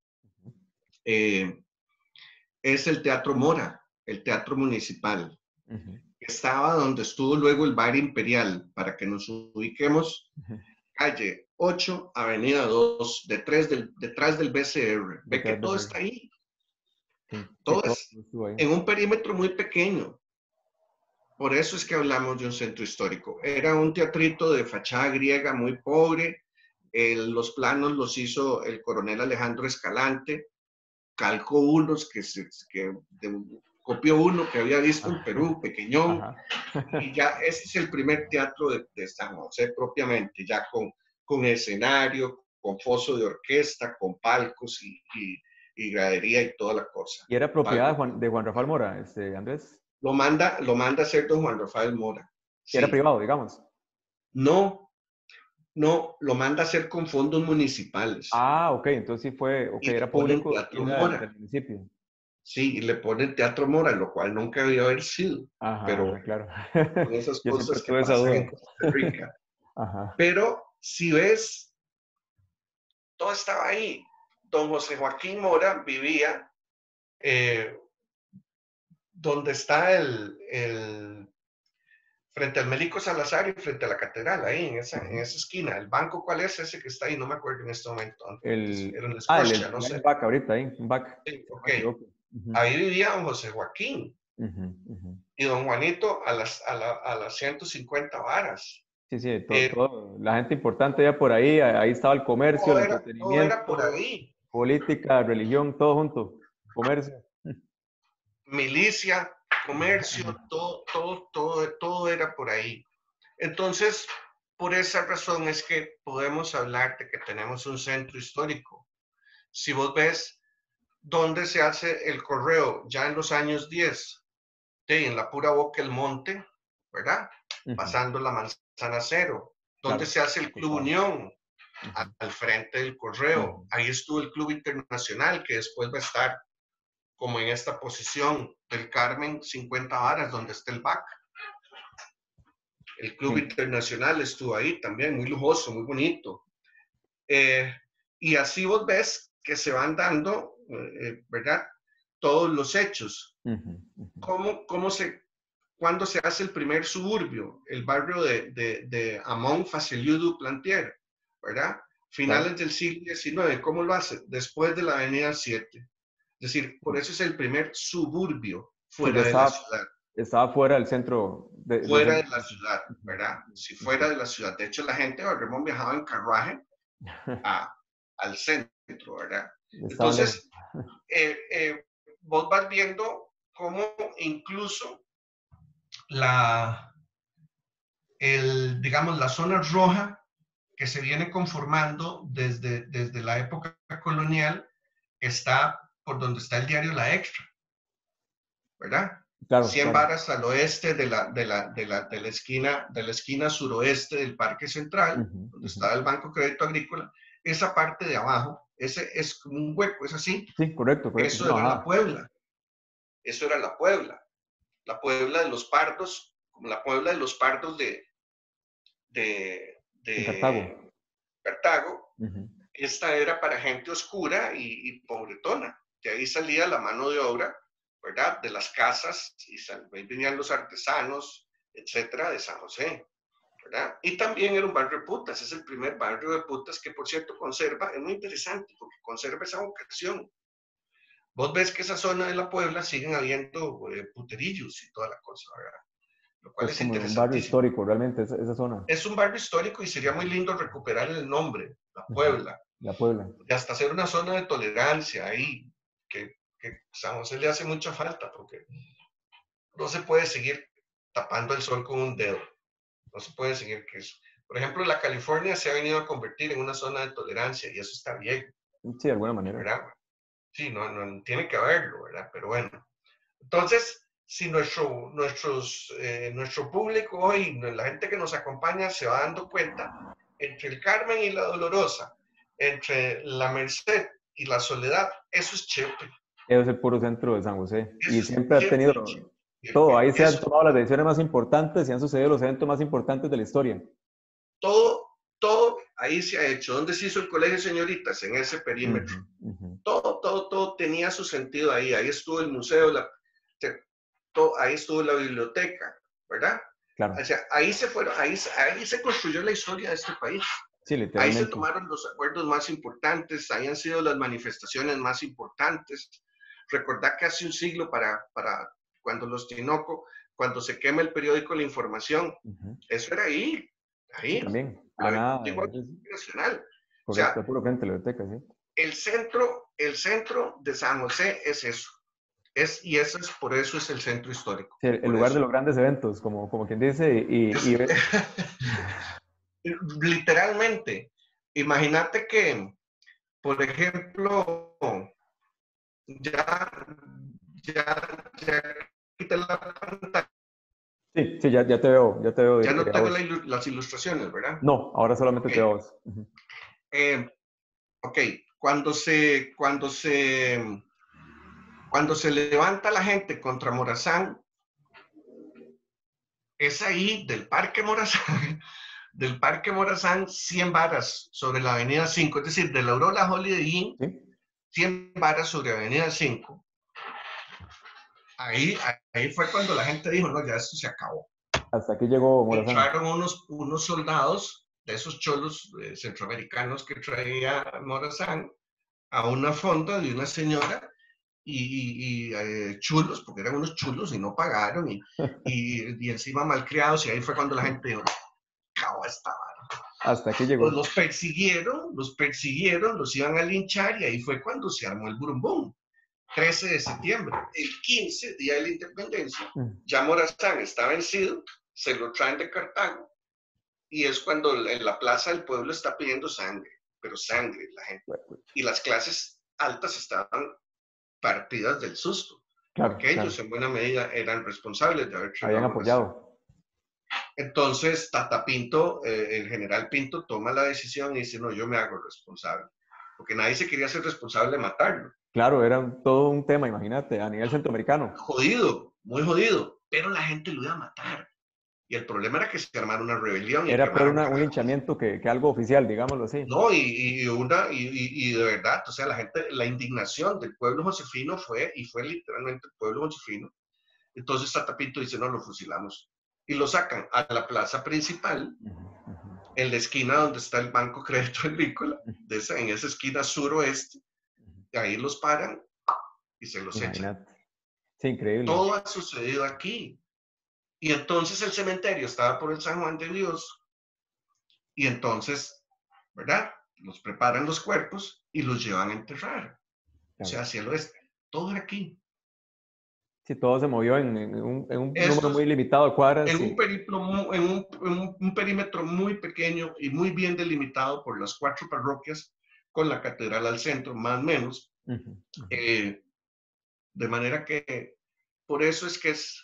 eh, es el Teatro Mora, el Teatro Municipal. Uh-huh. Estaba donde estuvo luego el Bar Imperial, para que nos ubiquemos, Uh-huh. calle ocho, avenida dos, detrás del, detrás del B C R. Ve que Detrás todo de... está ahí. Sí, sí, Todo todo es estuvo ahí. en un perímetro muy pequeño. Por eso es que hablamos de un centro histórico. Era un teatrito de fachada griega muy pobre. Eh, los planos los hizo el coronel Alejandro Escalante. Calcó unos que, se, que de, copió uno que había visto en Perú, pequeñón. Ajá. Y ya ese es el primer teatro de, de San José propiamente, ya con, con escenario, con foso de orquesta, con palcos y, y, y gradería y toda la cosa. Y era propiedad de Palco, Juan, de Juan Rafael Mora, este, Andrés. lo manda, lo manda a hacer don Juan Rafael Mora. Y era Sí. privado, digamos. No, no, lo manda a hacer con fondos municipales. Ah, ok, entonces sí fue, ok, Y le era ponen público y Teatro era del, del Mora. municipio. Sí, y le ponen Teatro Mora, lo cual nunca debió haber sido. Ajá, Pero ajá, claro. son esas Yo siempre cosas que tuve esa pasan duda. en Costa Rica. Ajá. Pero si ves, todo estaba ahí. Don José Joaquín Mora vivía eh, donde está el, el, frente al Mélico Salazar y frente a la catedral, ahí en esa, en Uh-huh. esa esquina. ¿El banco cuál es ese que está ahí? No me acuerdo en este momento. Antes El, era en la ah, el, Scotia, el, no hay un sé. back ahorita ahí, un back, Sí, si no ok. me equivoco. Uh-huh. Ahí vivía don José Joaquín. Uh-huh, uh-huh. Y don Juanito a las, a, la, a las ciento cincuenta varas. Sí, sí, todo, Eh, todo, la gente importante ya por ahí, ahí estaba el comercio, todo, el era, todo era por entretenimiento, ahí. política, religión, todo junto, comercio. Milicia, comercio, todo, todo, todo, todo era por ahí. Entonces, por esa razón es que podemos hablar de que tenemos un centro histórico. Si vos ves dónde se hace el correo ya en los años diez, de, en la pura Boca del Monte, ¿verdad? Uh-huh. Pasando la Manzana Cero. ¿Dónde Claro, se hace el Club Unión? uh-huh. Al frente del correo. Uh-huh. Ahí estuvo el Club Internacional, que después va a estar como en esta posición del Carmen, cincuenta varas, donde está el B A C. El Club Sí. Internacional estuvo ahí también, muy lujoso, muy bonito. Eh, y así vos ves que se van dando, eh, ¿verdad? Todos los hechos. Uh-huh. Uh-huh. ¿Cómo, cómo se, cuándo se hace el primer suburbio? El barrio de, de, de Amon Faciliu du Plantier, ¿verdad? Finales claro. del siglo diecinueve. ¿Cómo lo hace? Después de la avenida siete. Es decir, por eso es el primer suburbio fuera sí, de estaba, la ciudad. Estaba fuera del centro. De, fuera del de la ciudad, ¿verdad? Si fuera de la ciudad. De hecho, la gente de Ramón viajaba en carruaje a, al centro, ¿verdad? Estaban Entonces, eh, eh, vos vas viendo cómo incluso la, el, digamos, la zona roja que se viene conformando desde, desde la época colonial está por donde está el diario La Extra, ¿verdad? Claro, cien claro. varas al oeste de la, de, la, de, la, de, la esquina, de la esquina suroeste del Parque Central, uh-huh, donde uh-huh. está el Banco Crédito Agrícola. Esa parte de abajo, ese es como un hueco, es así. Sí, correcto, correcto. Eso no, era ajá. la Puebla. Eso era la Puebla. La Puebla de los Pardos, como la Puebla de los Pardos de, de, de Cartago. Cartago. Uh-huh. Esta era para gente oscura y, y pobretona. De ahí salía la mano de obra, ¿verdad? De las casas, y sal, ahí venían los artesanos, etcétera, de San José, ¿verdad? Y también era un barrio de putas, es el primer barrio de putas que, por cierto, conserva, es muy interesante, porque conserva esa vocación. Vos ves que esa zona de la Puebla siguen habiendo eh, puterillos y toda la cosa, ¿verdad? Lo cual es, es como interesante. Un barrio histórico, realmente, esa, esa zona. Es un barrio histórico y sería muy lindo recuperar el nombre, la Puebla. La Puebla. Y hasta hacer una zona de tolerancia ahí, que, que San José le hace mucha falta, porque no se puede seguir tapando el sol con un dedo. No se puede seguir que eso. Por ejemplo, la California se ha venido a convertir en una zona de tolerancia y eso está bien. Sí, de alguna manera. ¿Verdad? Sí, no, no tiene que haberlo, ¿verdad? Pero bueno. Entonces, si nuestro, nuestros, eh, nuestro público hoy, la gente que nos acompaña, se va dando cuenta, entre el Carmen y la Dolorosa, entre la Merced y la Soledad, eso es Chepe. Eso es el puro centro de San José. Eso y siempre ha tenido Chepe. Todo. Ahí se han tomado las decisiones más importantes y han sucedido los eventos más importantes de la historia. Todo, todo ahí se ha hecho. ¿Dónde se hizo el colegio de señoritas? En ese perímetro. Uh-huh, uh-huh. Todo, todo, todo tenía su sentido ahí. Ahí estuvo el museo, la, todo, ahí estuvo la biblioteca, ¿verdad? Claro. O sea, ahí se fueron, ahí, ahí se construyó la historia de este país. Sí, ahí se tomaron los acuerdos más importantes, ahí han sido las manifestaciones más importantes. Recordad que hace un siglo para, para cuando los Tinoco, cuando se quema el periódico La Información, uh-huh. eso era ahí, ahí. Sí, también, la nada. Nacional. Correcto, o sea, puro frente a la biblioteca, sí. El centro, el centro de San José es eso. Es, y eso es, por eso es el centro histórico. Sí, el lugar eso. de los grandes eventos, como, como quien dice, y... y... Literalmente, imagínate que, por ejemplo, ya, ya, ya quité la pantalla. Sí, sí, ya, ya te veo, ya te veo. Ya no tengo la ilu las ilustraciones, ¿verdad? No, ahora solamente okay. te veo vos. Uh-huh. eh, ok, cuando se, cuando se, cuando se levanta la gente contra Morazán, es ahí del Parque Morazán, del Parque Morazán, cien varas sobre la Avenida cinco, es decir, de la Aurora Holiday Inn, ¿sí? cien varas sobre Avenida cinco. Ahí, ahí fue cuando la gente dijo, no, ya esto se acabó. Hasta aquí llegó Morazán. Entraron unos, unos soldados de esos cholos eh, centroamericanos que traía Morazán a una fonda de una señora y, y, y eh, chulos, porque eran unos chulos y no pagaron y, y, y encima malcriados, y ahí fue cuando la gente dijo, acabó esta vara. Hasta aquí llegó. Pues los persiguieron, los persiguieron, los iban a linchar y ahí fue cuando se armó el burumbum. trece de septiembre, el quince, día de la independencia, ya Morazán está vencido, se lo traen de Cartago y es cuando en la plaza del pueblo está pidiendo sangre, pero sangre la gente. Y las clases altas estaban partidas del susto, claro, porque claro. ellos en buena medida eran responsables de haber habían apoyado. Entonces Tata Pinto, eh, el general Pinto toma la decisión y dice, no, yo me hago responsable, porque nadie se quería hacer responsable de matarlo. Claro, era un, todo un tema, imagínate, a nivel centroamericano. Jodido, muy jodido, pero la gente lo iba a matar. Y el problema era que se armara una rebelión. Y era peor una, un linchamiento que, que algo oficial, digámoslo así. No, y, y, una, y, y de verdad, o sea, la gente, la indignación del pueblo josefino fue, y fue literalmente el pueblo josefino. Entonces Tata Pinto dice, no, lo fusilamos. Y lo sacan a la plaza principal, uh-huh, uh-huh. en la esquina donde está el Banco Crédito Agrícola, de esa, en esa esquina suroeste. Uh-huh. Ahí los paran y se los Imagínate. echan. Sí, increíble. Todo ha sucedido aquí. Y entonces el cementerio estaba por el San Juan de Dios. Y entonces, ¿verdad? Los preparan los cuerpos y los llevan a enterrar. Claro. O sea, hacia el oeste. Todo era aquí. Sí, todo se movió en, en un, en un Estos, número muy limitado de cuadras. En, sí. un, periplo, en, un, en un, un perímetro muy pequeño y muy bien delimitado por las cuatro parroquias con la catedral al centro, más o menos. Uh -huh, uh -huh. Eh, de manera que por eso es que es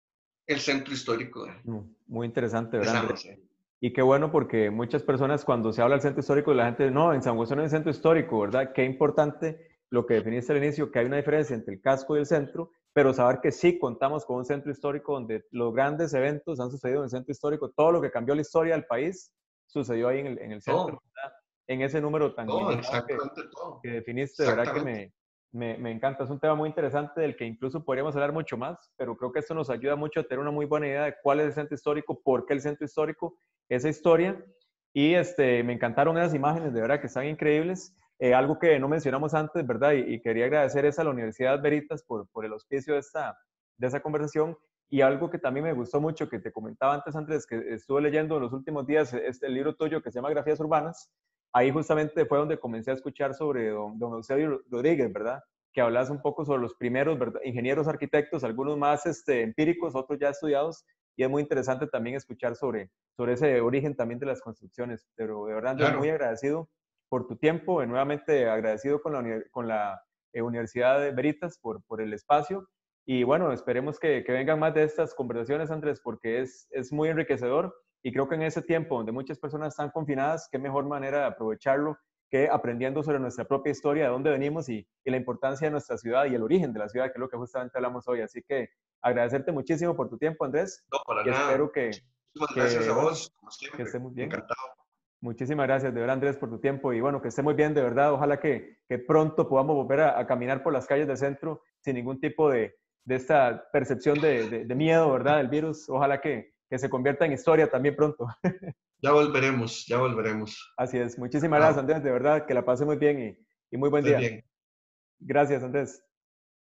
el centro histórico de, muy interesante, de ¿verdad, San Andrés? José. Y qué bueno porque muchas personas cuando se habla del centro histórico, la gente, no, en San José no hay centro histórico, ¿verdad? Qué importante lo que definiste al inicio, que hay una diferencia entre el casco y el centro, pero saber que sí contamos con un centro histórico donde los grandes eventos han sucedido en el centro histórico, todo lo que cambió la historia del país sucedió ahí en el, en el centro, Todo, ¿verdad? En ese número tan todo, limitado que, exactamente todo. que definiste, de verdad que Exactamente. me, me, me encanta. Es un tema muy interesante del que incluso podríamos hablar mucho más, pero creo que esto nos ayuda mucho a tener una muy buena idea de cuál es el centro histórico, por qué el centro histórico, esa historia. Y este, me encantaron esas imágenes, de verdad que están increíbles. Eh, algo que no mencionamos antes, ¿verdad? Y, y quería agradecer es a la Universidad Veritas por, por el auspicio de esta, de esa conversación. Y algo que también me gustó mucho, que te comentaba antes, Andrés, que estuve leyendo en los últimos días este el libro tuyo que se llama Grafías Urbanas. Ahí justamente fue donde comencé a escuchar sobre don, don Eusebio Rodríguez, ¿verdad? Que hablas un poco sobre los primeros, ¿verdad? Ingenieros arquitectos, algunos más este, empíricos, otros ya estudiados, y es muy interesante también escuchar sobre, sobre ese origen también de las construcciones. Pero de verdad, Andrés, Claro. muy agradecido por tu tiempo, y nuevamente agradecido con la, con la eh, Universidad de Veritas por, por el espacio. Y bueno, esperemos que, que vengan más de estas conversaciones, Andrés, porque es, es muy enriquecedor. Y creo que en ese tiempo donde muchas personas están confinadas, qué mejor manera de aprovecharlo que aprendiendo sobre nuestra propia historia, de dónde venimos y, y la importancia de nuestra ciudad y el origen de la ciudad, que es lo que justamente hablamos hoy. Así que agradecerte muchísimo por tu tiempo, Andrés, No, para y nada. espero que, Muchísimas gracias que a bueno, vos, como que siempre. estemos bien. Encantado. Muchísimas gracias, de verdad, Andrés, por tu tiempo y bueno, que esté muy bien, de verdad. Ojalá que, que pronto podamos volver a, a, caminar por las calles del centro sin ningún tipo de, de esta percepción de, de, de miedo, ¿verdad? Del virus. Ojalá que, que se convierta en historia también pronto. Ya volveremos, ya volveremos. Así es. Muchísimas gracias, Encantado. Andrés, de verdad, que la pase muy bien y, y muy buen Estés día. bien. Gracias, Andrés.